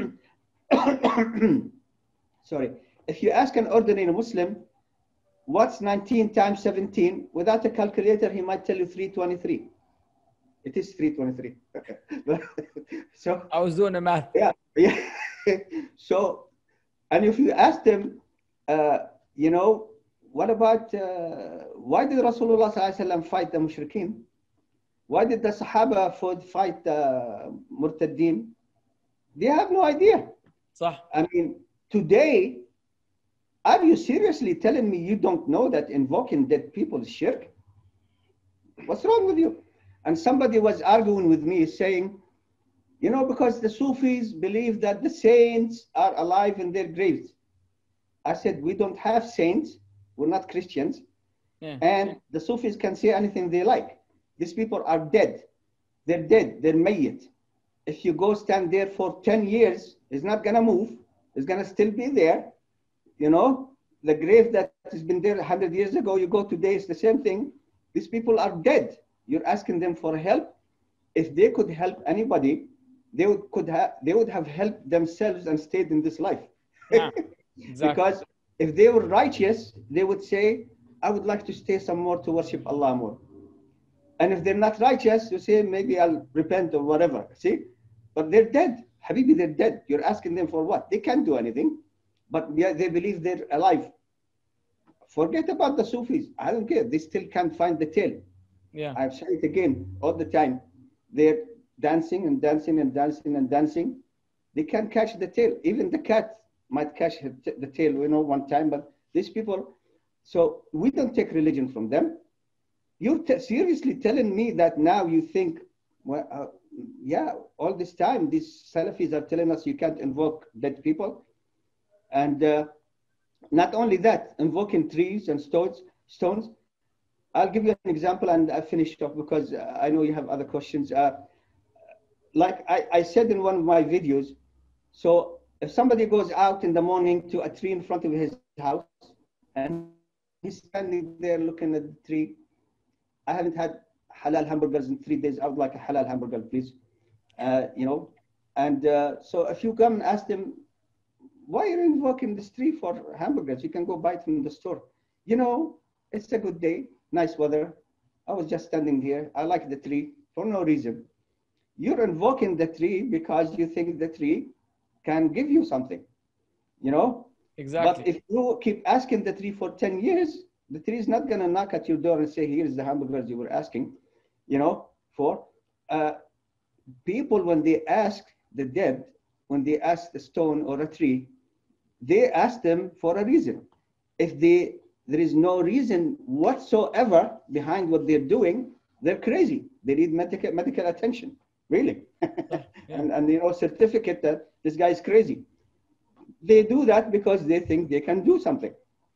sorry, if you ask an ordinary Muslim, what's nineteen times seventeen? Without a calculator, he might tell you three twenty-three. It is three twenty-three. So I was doing the math. Yeah, yeah. So, and if you ask them, uh, you know, what about, uh, why did Rasulullah sallallahu alaihi wasallam fight the mushrikeen? Why did the Sahaba fight the murtaddeen? They have no idea. Sah. I mean, today, are you seriously telling me you don't know that invoking dead people is shirk? What's wrong with you? And somebody was arguing with me saying, you know, because the Sufis believe that the saints are alive in their graves. I said, we don't have saints. We're not Christians. Yeah. And the Sufis can say anything they like. These people are dead. They're dead. They're mayyit. If you go stand there for ten years, it's not going to move. It's going to still be there. You know, the grave that has been there one hundred years ago, you go today, it's the same thing. These people are dead. You're asking them for help. If they could help anybody, they would, could have, they would have helped themselves and stayed in this life. Yeah, exactly. Because if they were righteous, they would say, I would like to stay some more to worship Allah more. And if they're not righteous, you say, maybe I'll repent or whatever. See? But they're dead. Habibi, they're dead. You're asking them for what? They can't do anything. But yeah, they believe they're alive. Forget about the Sufis. I don't care. They still can't find the tail. Yeah. I've said it again all the time. They're dancing and dancing and dancing and dancing. They can't catch the tail. Even the cat might catch the tail, you know, one time. But these people, so we don't take religion from them. You're t- seriously telling me that now you think well, uh, yeah, all this time, these Salafis are telling us you can't invoke dead people. And uh, not only that, invoking trees and stones, stones. I'll give you an example and I finished off because I know you have other questions. Uh, like I, I said in one of my videos, so if somebody goes out in the morning to a tree in front of his house and he's standing there looking at the tree, I haven't had halal hamburgers in three days. I would like a halal hamburger, please. Uh, you know, and uh, so if you come and ask them, why are you invoking this tree for hamburgers? You can go buy it from the store. You know, it's a good day, nice weather. I was just standing here. I like the tree for no reason. You're invoking the tree because you think the tree can give you something, you know? Exactly. But if you keep asking the tree for ten years, the tree is not going to knock at your door and say, here's the hamburgers you were asking, you know, for. Uh, people, when they ask the dead, when they ask a stone or a tree, they ask them for a reason. If they, there is no reason whatsoever behind what they're doing, they're crazy. They need medical, medical attention, really. Yeah. and, and, you know, certificate that this guy is crazy. They do that because they think they can do something.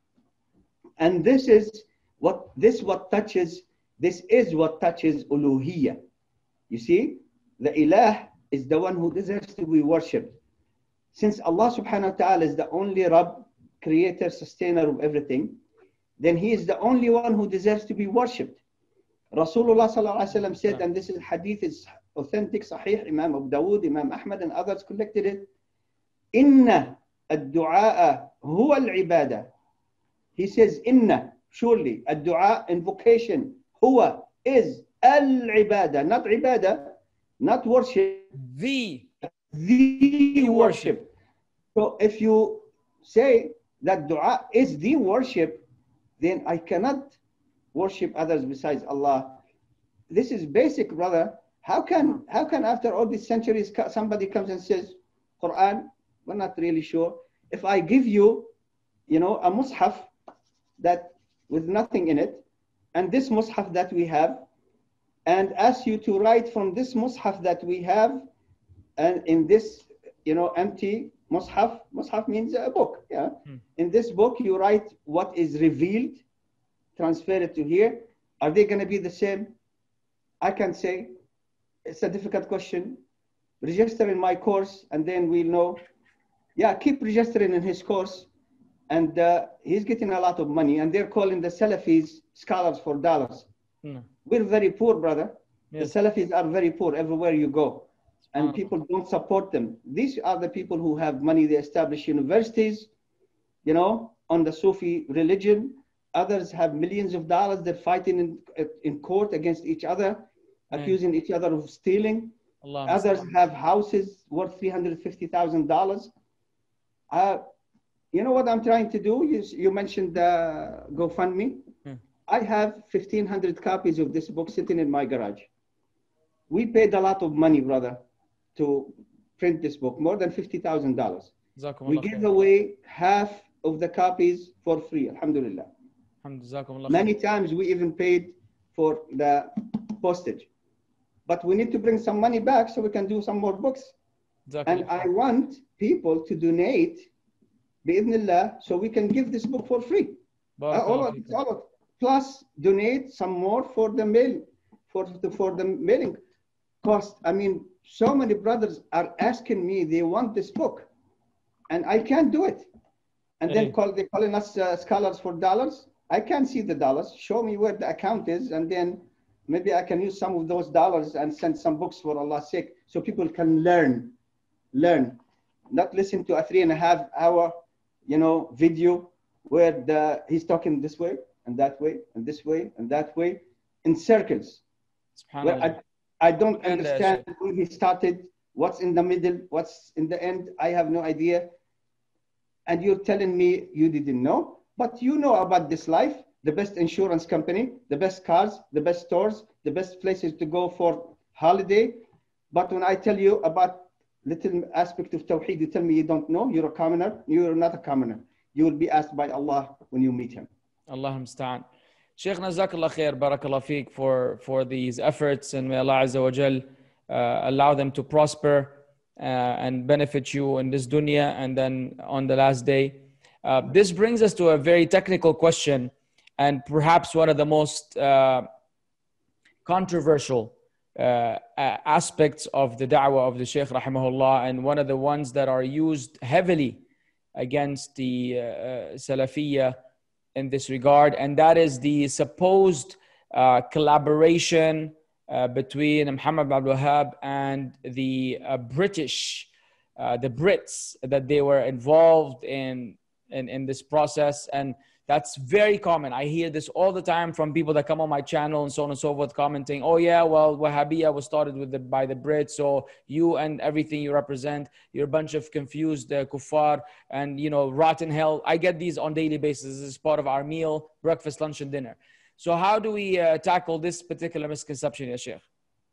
And this is what, this what touches, this is what touches uluhiyya. You see, the ilah is the one who deserves to be worshipped. Since Allah subhanahu wa ta'ala is the only Rabb, creator, sustainer of everything, then he is the only one who deserves to be worshipped. Rasulullah sallallahu alaihi wasallam said, and this is hadith is authentic, sahih, Imam Dawood, Imam Ahmad and others collected it, Inna ad-du'a huwa al-ibadah. He says, Inna, surely, ad-du'a, invocation, huwa, is al-ibadah, not ibadah, not worship. The, the worship. worship. So if you say that dua is the worship, then I cannot worship others besides Allah. This is basic, brother. How can, how can after all these centuries somebody comes and says, Quran, we're not really sure. If I give you, you know, a mushaf that with nothing in it, and this mushaf that we have, and ask you to write from this mushaf that we have, and in this, you know, empty mushaf, mushaf means a book, yeah. Hmm. In this book, you write what is revealed, transfer it to here. Are they going to be the same? I can say, it's a difficult question. Register in my course, and then we'll know. Yeah, keep registering in his course. And uh, he's getting a lot of money, and they're calling the Salafis scholars for dollars. Hmm. We're very poor, brother. Yes. The Salafis are very poor everywhere you go. And people don't support them. These are the people who have money. They establish universities, you know, on the Sufi religion. Others have millions of dollars. They're fighting in, in court against each other, mm. accusing each other of stealing. Allah Others Allah. have houses worth three hundred fifty thousand dollars. Uh, you know what I'm trying to do? You, you mentioned uh, GoFundMe. Hmm. I have fifteen hundred copies of this book sitting in my garage. We paid a lot of money, brother, to print this book, more than fifty thousand dollars. We gave away half of the copies for free, alhamdulillah. Many times we even paid for the postage. But we need to bring some money back so we can do some more books. And I want people to donate, bi'idhnillah, so we can give this book for free. Uh, all of, all of, plus donate some more for the mail, for the, for the mailing cost. I mean, so many brothers are asking me, they want this book, and I can't do it. And hey. then call, they're calling us uh, scholars for dollars. I can't see the dollars. Show me where the account is, and then maybe I can use some of those dollars and send some books for Allah's sake, so people can learn, learn, not listen to a three and a half hour, you know, video where the, he's talking this way and that way and this way and that way in circles. Where I, I don't understand where he started, what's in the middle, what's in the end. I have no idea. And you're telling me you didn't know, but you know about this life, the best insurance company, the best cars, the best stores, the best places to go for holiday. But when I tell you about little aspect of Tawheed, you tell me you don't know, you're a commoner, you're not a commoner. You will be asked by Allah when you meet him. Allah musta'an. Shaykh, Jazakallah khair, barakallah feek for, for these efforts, and may Allah Azza wa Jal uh, allow them to prosper uh, and benefit you in this dunya and then on the last day. Uh, this brings us to a very technical question, and perhaps one of the most uh, controversial uh, aspects of the da'wah of the Shaykh rahimahullah, and one of the ones that are used heavily against the uh, Salafiyya in this regard, and that is the supposed uh, collaboration uh, between Muhammad bin AbdulWahhab and the uh, British, uh, the Brits, that they were involved in, in, in this process. And that's very common. I hear this all the time from people that come on my channel and so on and so forth, commenting, oh yeah, well, Wahhabiyya was started with the, by the Brits, so you and everything you represent, you're a bunch of confused uh, kuffar and, you know, rotten hell. I get these on daily basis. This is part of our meal, breakfast, lunch, and dinner. So how do we uh, tackle this particular misconception, ya Shaykh?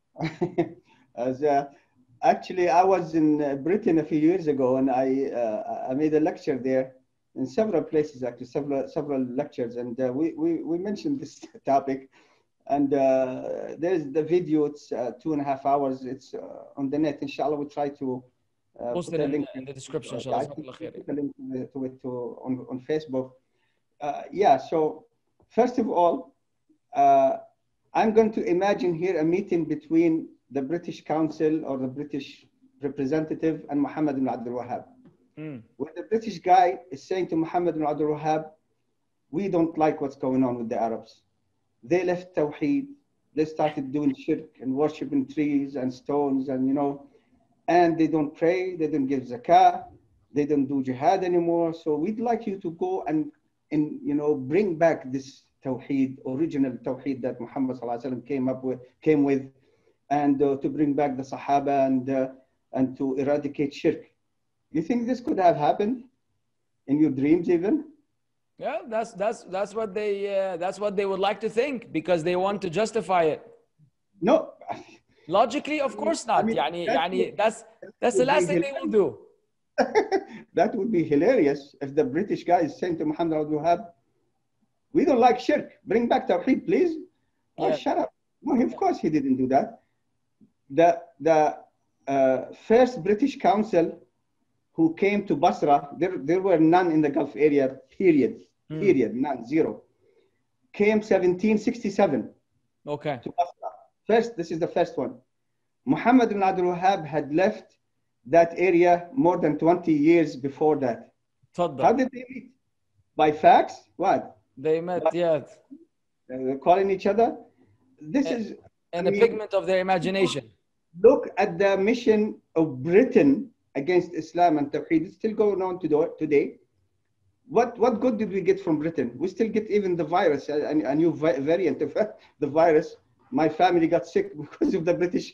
As, uh, actually, I was in uh, Britain a few years ago, and I, uh, I made a lecture there. In several places, actually, several several lectures, and uh, we, we we mentioned this topic, and uh, there's the video. It's uh, two and a half hours. It's uh, on the net. Inshallah, we'll try to uh, post put it a in, link in the description. Uh, Inshallah, I think put a link to it to on on Facebook. Uh, yeah. So first of all, uh, I'm going to imagine here a meeting between the British Council or the British representative and Muhammad bin AbdulWahhab. Mm. Where the British guy is saying to Muhammad bin AbdulWahhab, we don't like what's going on with the Arabs. They left Tawheed. They started doing shirk and worshiping trees and stones, and you know, and they don't pray. They don't give zakah. They don't do jihad anymore. So we'd like you to go and, and you know, bring back this Tawheed, original Tawheed that Muhammad sallallahu alaihi wasallam came up with, came with, and uh, to bring back the Sahaba and uh, and to eradicate shirk. You think this could have happened in your dreams even? Yeah, that's that's that's what they uh, that's what they would like to think, because they want to justify it. No, logically, of course not. I mean, yani, that yani, would, that's that's the last thing hilarious. They will do. That would be hilarious if the British guy is saying to Muhammad Abdul-Wahhab, "We don't like shirk. Bring back Tawheed, please." Oh, yeah. Shut up! No, of course he didn't do that. The the uh, first British Council who came to Basra, there, there were none in the Gulf area, period, mm. period, none, zero. Came seventeen sixty-seven okay. to Basra. First, this is the first one. Muhammad bin AbdulWahhab had left that area more than twenty years before that. Tadda. How did they meet? By fax? What? They met, By, yeah. Uh, calling each other? This and, is... And I the mean, pigment of their imagination. Look at the mission of Britain against Islam and Tawheed. It's still going on today. What what good did we get from Britain? We still get even the virus, a, a new variant of the virus. My family got sick because of the British,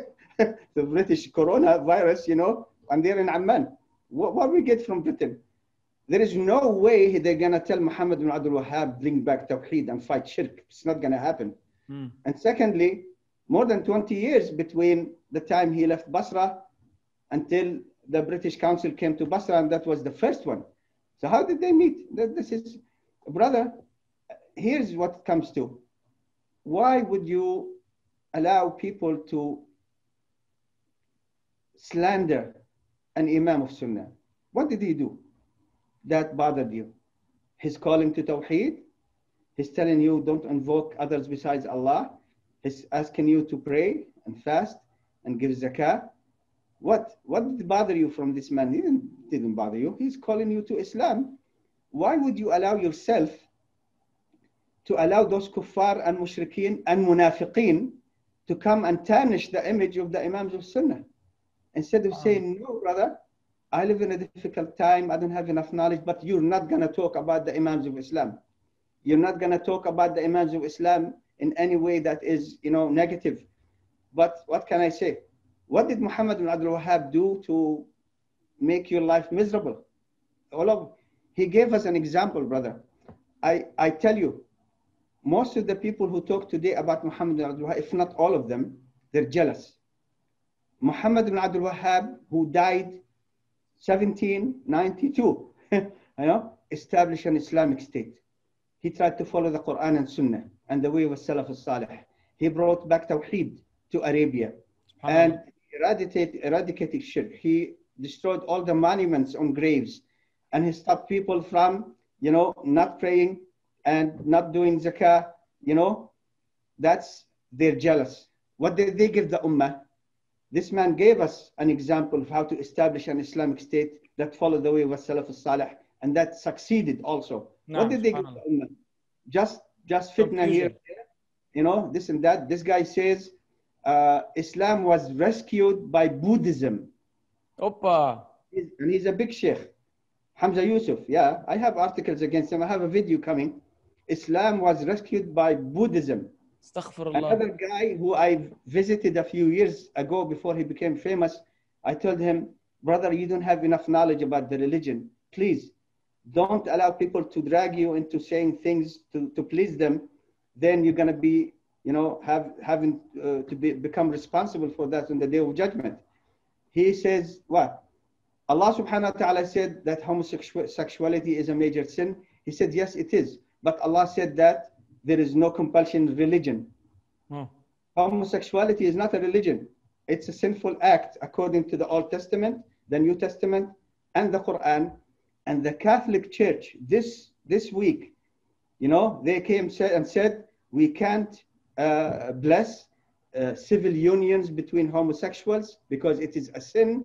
the British coronavirus, you know, and they're in Amman. What, what we get from Britain? There is no way they're going to tell Muhammad bin AbdulWahhab, bring back Tawheed and fight shirk. It's not going to happen. Hmm. And secondly, more than twenty years between the time he left Basra until the British Council came to Basra, and that was the first one. So how did they meet? This is, brother, here's what it comes to. Why would you allow people to slander an Imam of Sunnah? What did he do that bothered you? He's calling to Tawheed. He's telling you don't invoke others besides Allah. He's asking you to pray and fast and give zakah. What? What did bother you from this man? He didn't, didn't bother you. He's calling you to Islam. Why would you allow yourself to allow those kuffar and mushrikeen and munafiqeen to come and tarnish the image of the Imams of Sunnah? Instead of saying, no, brother, I live in a difficult time. I don't have enough knowledge, but you're not going to talk about the Imams of Islam. You're not going to talk about the Imams of Islam in any way that is, you know, negative. But what can I say? What did Muhammad bin AbdulWahhab do to make your life miserable? All of, he gave us an example, brother. I, I tell you, most of the people who talk today about Muhammad bin AbdulWahhab, if not all of them, they're jealous. Muhammad bin AbdulWahhab, who died seventeen ninety-two, you know, established an Islamic state. He tried to follow the Quran and Sunnah and the way of Salaf al-Salih. He brought back Tawheed to Arabia. and eradicate, eradicated shirk. He destroyed all the monuments on graves, and he stopped people from, you know, not praying and not doing zakah. You know, that's, they're jealous. What did they give the ummah? This man gave us an example of how to establish an Islamic state that followed the way of Salaf al-Salih, and that succeeded also. No, what did they give the ummah? Just, just fitna here, you know, this and that. This guy says uh, Islam was rescued by Buddhism. Opa. And he's a big sheikh. Hamza Yusuf, yeah, I have articles against him. I have a video coming. Islam was rescued by Buddhism. Another guy who I visited a few years ago before he became famous, I told him, brother, you don't have enough knowledge about the religion. Please don't allow people to drag you into saying things to, to please them. Then you're going to be, you know, have having uh, to be, become responsible for that on the day of judgment. He says, what? Allah subhanahu wa ta'ala said that homosexuality is a major sin. He said, yes, it is. But Allah said that there is no compulsion in religion. Hmm. Homosexuality is not a religion. It's a sinful act according to the Old Testament, the New Testament, and the Quran. And the Catholic Church this, this week, you know, they came and said, we can't uh, bless uh, civil unions between homosexuals because it is a sin,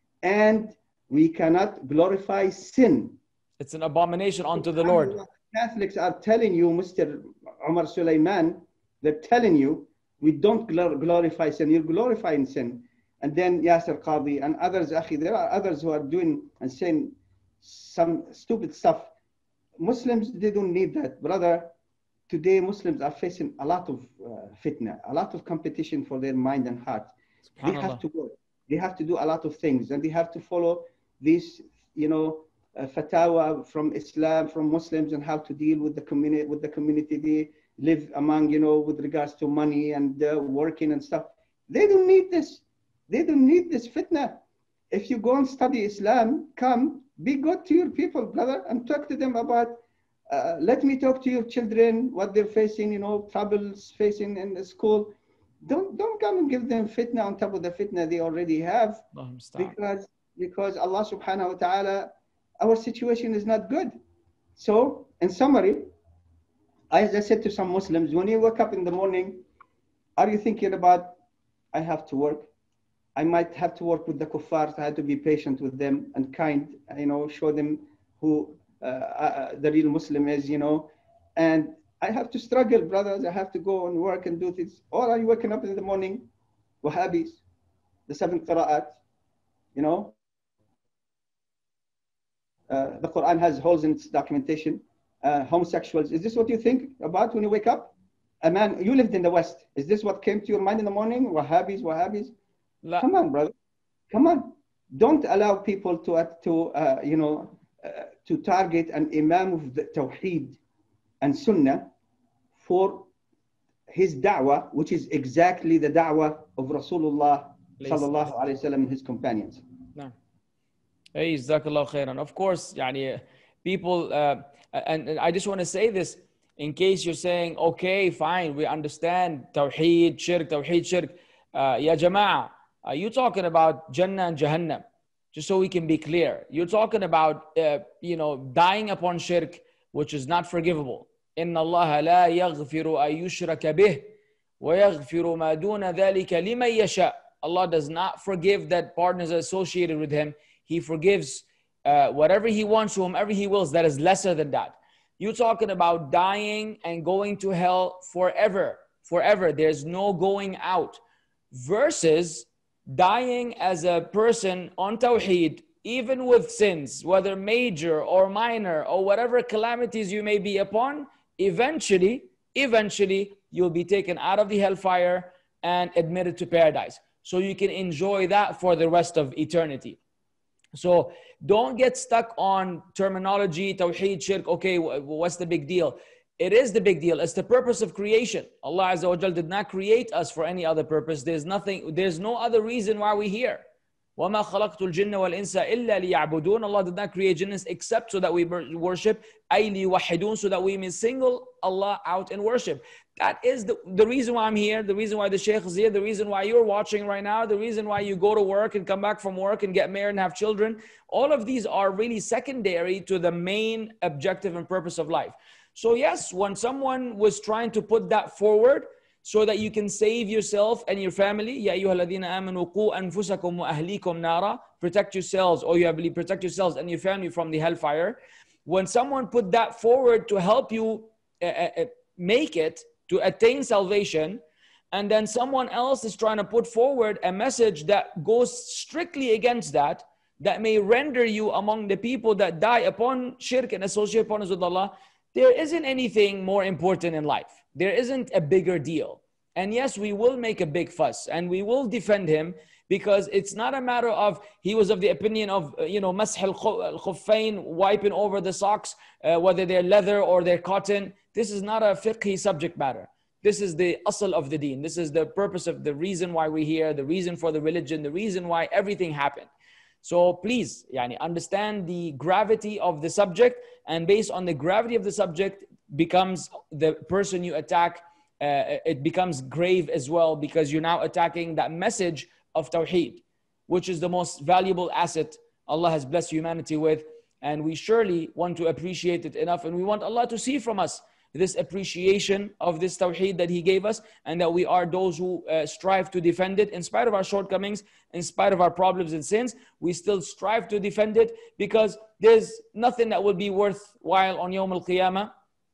and we cannot glorify sin. It's an abomination unto the Lord. Catholics are telling you, Mister Umar Sulaiman, they're telling you, we don't glorify sin, you're glorifying sin. And then Yasser Qadi and others, akhi, there are others who are doing and saying some stupid stuff. Muslims, they don't need that. Brother, today Muslims are facing a lot of uh, fitna, a lot of competition for their mind and heart. They have to work. They have to do a lot of things, and they have to follow this, you know, uh, fatwa from Islam, from Muslims, and how to deal with the community, with the community they live among, you know, with regards to money and uh, working and stuff. They don't need this. They don't need this fitna. If you go and study Islam, come, be good to your people, brother, and talk to them about, uh, let me talk to your children, what they're facing, you know, troubles facing in the school. Don't, don't come and give them fitna on top of the fitna they already have. Because, because Allah subhanahu wa ta'ala, our situation is not good. So, in summary, as I said to some Muslims, when you wake up in the morning, are you thinking about, I have to work? I might have to work with the kuffar, so I have to be patient with them and kind, you know, show them who uh, uh, the real Muslim is, you know. And I have to struggle, brothers. I have to go and work and do this. Or are you waking up in the morning, Wahhabis, the seven qira'at, you know. Uh, the Quran has holes in its documentation. Uh, homosexuals, is this what you think about when you wake up? A man, you lived in the West. Is this what came to your mind in the morning? Wahhabis, Wahhabis? La. Come on, brother. Come on. Don't allow people to, uh, to uh, you know, uh, to target an imam of the Tawheed and Sunnah for his da'wah, which is exactly the da'wah of Rasulullah sallallahu alayhi wa sallam and his companions. No. Hey, jazakallah khairan. Of course, yani, people, uh, and, and I just want to say this in case you're saying, okay, fine, we understand Tawheed, Shirk, Tawheed, Shirk. Uh, ya Jama'ah, are you talking about Jannah and Jahannam? Just so we can be clear. You're talking about, uh, you know, dying upon Shirk, which is not forgivable. إن الله لا يغفر أن يشرك به ويغفر ما دون ذلك لمن يشاء. Allah does not forgive that partners are associated with him. He forgives uh, whatever he wants to whomever he wills that is lesser than that. You're talking about dying and going to hell forever. Forever. There's no going out. Versus dying as a person on Tawheed, even with sins, whether major or minor or whatever calamities you may be upon, eventually, eventually you'll be taken out of the hellfire and admitted to paradise. So you can enjoy that for the rest of eternity. So don't get stuck on terminology, Tawheed, Shirk, okay, what's the big deal? It is the big deal. It's the purpose of creation. Allah Azza wa Jal did not create us for any other purpose. There's nothing, there's no other reason why we're here. وَمَا خَلَقْتُ الْجِنَّ وَالْإِنسَ إِلَّا لِيَعْبُدُونَ. Allah did not create jinns except so that we worship. أَيْ لِيُوَحِّدُونَ, so that we may single Allah out in worship. That is the, the reason why I'm here, the reason why the Shaykh is here, the reason why you're watching right now, the reason why you go to work and come back from work and get married and have children. All of these are really secondary to the main objective and purpose of life. So yes, when someone was trying to put that forward so that you can save yourself and your family, يَا أَيُّهَا الَّذِينَ آمَنُوا قُوا أَنفُسَكُمْ وَأَهْلِيكُمْ نَارًا, protect yourselves, or you have believed, protect yourselves and your family from the hellfire. When someone put that forward to help you uh, uh, make it, to attain salvation, and then someone else is trying to put forward a message that goes strictly against that, that may render you among the people that die upon shirk and associate partners with Allah, there isn't anything more important in life. There isn't a bigger deal. And yes, we will make a big fuss and we will defend him, because it's not a matter of he was of the opinion of, you know, mash al-khuffayn, wiping over the socks, uh, whether they're leather or they're cotton. This is not a fiqhi subject matter. This is the asl of the deen. This is the purpose of the reason why we're here, the reason for the religion, the reason why everything happened. So please, yani, understand the gravity of the subject, and based on the gravity of the subject becomes the person you attack, uh, it becomes grave as well, because you're now attacking that message of Tawheed, which is the most valuable asset Allah has blessed humanity with. And we surely want to appreciate it enough. And we want Allah to see from us this appreciation of this Tawheed that He gave us, and that we are those who uh, strive to defend it in spite of our shortcomings, in spite of our problems and sins. We still strive to defend it, because there's nothing that will be worthwhile on Yawm al-Qiyamah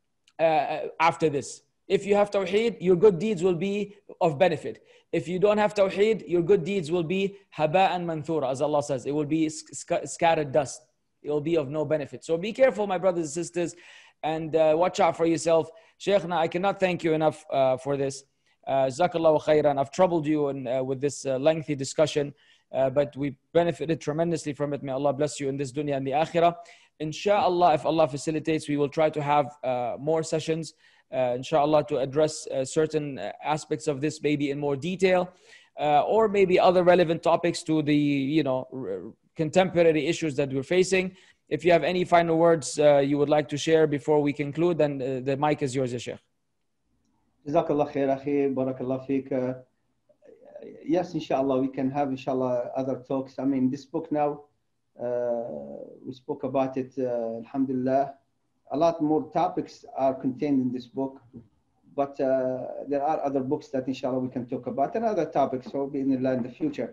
uh, after this. If you have Tawheed, your good deeds will be of benefit. If you don't have Tawheed, your good deeds will be haba'an manthura, as Allah says. It will be sc scattered dust. It will be of no benefit. So be careful, my brothers and sisters, and uh, watch out for yourself. Shaykhna, I cannot thank you enough uh, for this. Jazakallahu khairan. I've troubled you in, uh, with this uh, lengthy discussion, uh, but we benefited tremendously from it. May Allah bless you in this dunya and the akhirah. Inshallah, if Allah facilitates, we will try to have uh, more sessions, uh, inshallah, to address uh, certain aspects of this, maybe in more detail, uh, or maybe other relevant topics to the, you know, contemporary issues that we're facing. If you have any final words uh, you would like to share before we conclude, then uh, the mic is yours, ya Shaykh. Jazakallah khair, akhi, barakallah feek. Uh, yes, inshallah, we can have, inshallah, other talks. I mean, this book now, uh, we spoke about it, uh, alhamdulillah. A lot more topics are contained in this book, but uh, there are other books that, inshallah, we can talk about, and other topics, so be in the future.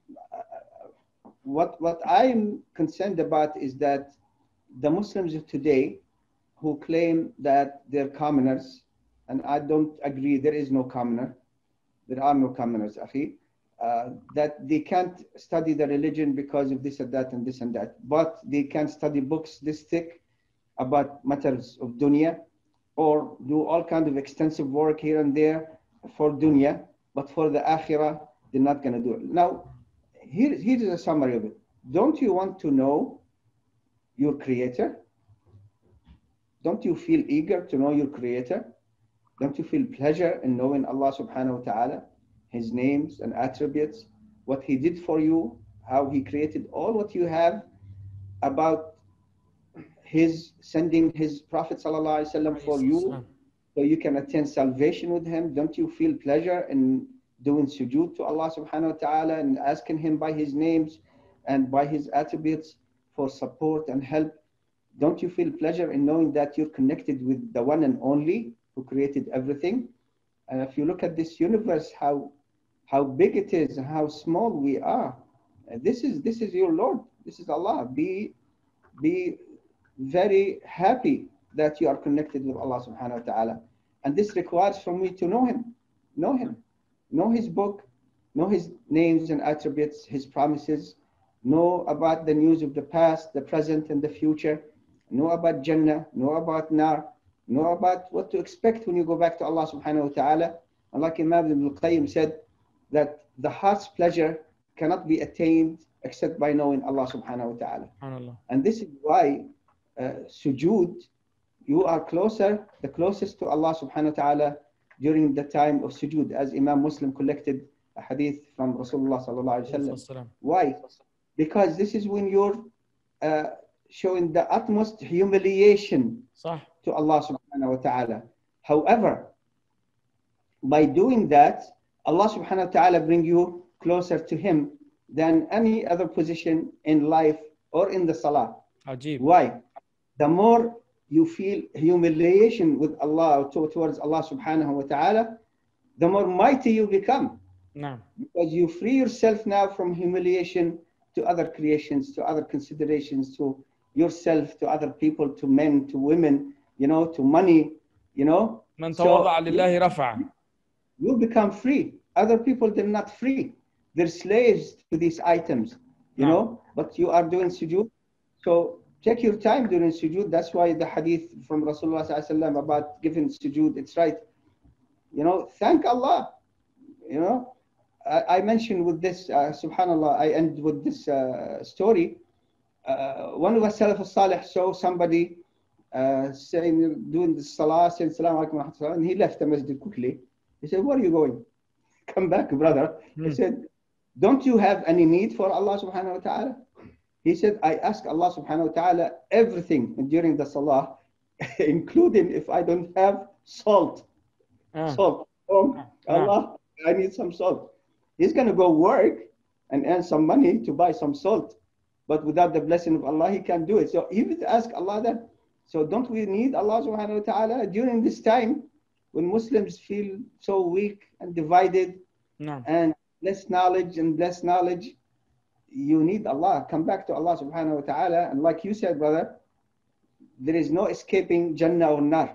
What, what I'm concerned about is that the Muslims of today who claim that they're commoners, and I don't agree, there is no commoner, there are no commoners, akhi, uh, that they can't study the religion because of this and that and this and that, but they can study books this thick about matters of dunya, or do all kinds of extensive work here and there for dunya, but for the akhirah, they're not going to do it. Now, Here, here is a summary of it. Don't you want to know your creator? Don't you feel eager to know your creator? Don't you feel pleasure in knowing Allah subhanahu wa ta'ala, His names and attributes, what He did for you, how He created all what you have, about His sending His Prophet sallallahu alaihi wasallam for you, so you can attain salvation with Him? Don't you feel pleasure in doing sujood to Allah subhanahu wa ta'ala and asking Him by His names and by His attributes for support and help? Don't you feel pleasure in knowing that you're connected with the one and only who created everything? And if you look at this universe, how how big it is and how small we are, this is this is your Lord, this is Allah. Be be very happy that you are connected with Allah subhanahu wa ta'ala. And this requires from me to know Him, know Him. Know His book, know His names and attributes, His promises, know about the news of the past, the present, and the future, know about Jannah, know about Nar, know about what to expect when you go back to Allah subhanahu wa ta'ala. And like Imam Ibn al-Qayyim said, that the heart's pleasure cannot be attained except by knowing Allah subhanahu wa ta'ala. And this is why uh, sujood, you are closer, the closest to Allah subhanahu wa ta'ala during the time of sujood, as Imam Muslim collected a hadith from Rasulullah sallallahu alaihi wasallam. Wasallam. Why? Because this is when you're uh, showing the utmost humiliation صح. to Allah subhanahu wa ta'ala. However, by doing that, Allah subhanahu wa ta'ala bring you closer to Him than any other position in life or in the salah. Ajib. Why? The more you feel humiliation with Allah or towards Allah subhanahu wa ta'ala, the more mighty you become. No. Because you free yourself now from humiliation to other creations, to other considerations, to yourself, to other people, to men, to women, you know, to money, you know. من So تواضع لله رفع. you become free. Other people, they're not free. They're slaves to these items, you No. know, but you are doing sujood. So take your time during sujood. That's why the hadith from Rasulullah sallallahu alaihi wasallam about giving sujood, it's right. You know, thank Allah. You know, I, I mentioned with this, uh, subhanallah, I end with this uh, story. Uh, one of us, Salaf al-Salih, saw somebody uh, saying, doing the salah, saying, Assalamu alaikum wa rahmatullah, and he left the masjid quickly. He said, where are you going? Come back, brother. Hmm. He said, don't you have any need for Allah subhanahu wa ta'ala? He said, I ask Allah subhanahu wa ta'ala everything during the salah, including if I don't have salt. Ah. Salt. Oh, Allah, I need some salt. He's going to go work and earn some money to buy some salt. But without the blessing of Allah, he can't do it. So he would ask Allah that. So don't we need Allah subhanahu wa ta'ala during this time when Muslims feel so weak and divided No. and less knowledge and less knowledge? You need Allah. Come back to Allah subhanahu wa ta'ala. And like you said, brother, there is no escaping Jannah or Nar.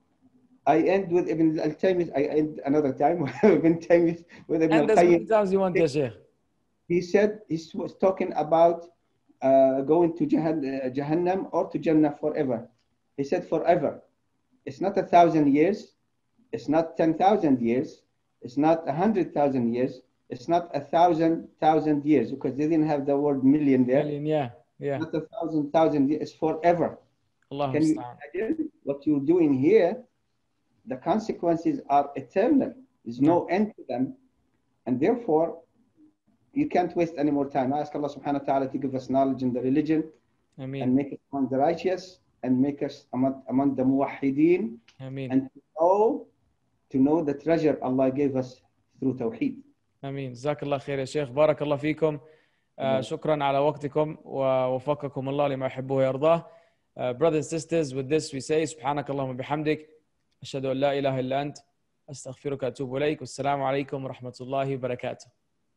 I end with Ibn al-Taymiyyah. I end another time with Ibn Taymiyyah, with Ibn And as many al-Qayyim. times you want, ya Shaykh. He said, he was talking about uh, going to Jahan- uh, Jahannam or to Jannah forever. He said forever. It's not a thousand years. It's not ten thousand years. It's not a hundred thousand years. It's not a thousand thousand years, because they didn't have the word million there. Million, yeah. Yeah. Not a thousand thousand years. It's forever. Allah Can you musta'an. imagine what you're doing here? The consequences are eternal. There's no end to them. And therefore, you can't waste any more time. I ask Allah subhanahu wa ta'ala to give us knowledge in the religion Ameen. and make us among the righteous and make us among, among the muwahhideen, Ameen. and to know, to know the treasure Allah gave us through Tawheed. امين. جزاك الله خير يا شيخ. بارك الله فيكم. uh, شكرا على وقتكم ووفقكم الله لما يحبه ويرضاه. uh, brothers and sisters, with this we say سبحانك اللهم وبحمدك أشهد أن لا إله إلا أنت أستغفرك وأتوب إليك والسلام عليكم ورحمة الله وبركاته.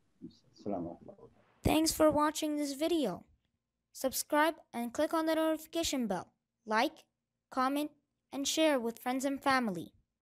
Thanks for watching this video. Subscribe and click on the notification bell. Like, comment, and share with friends and family.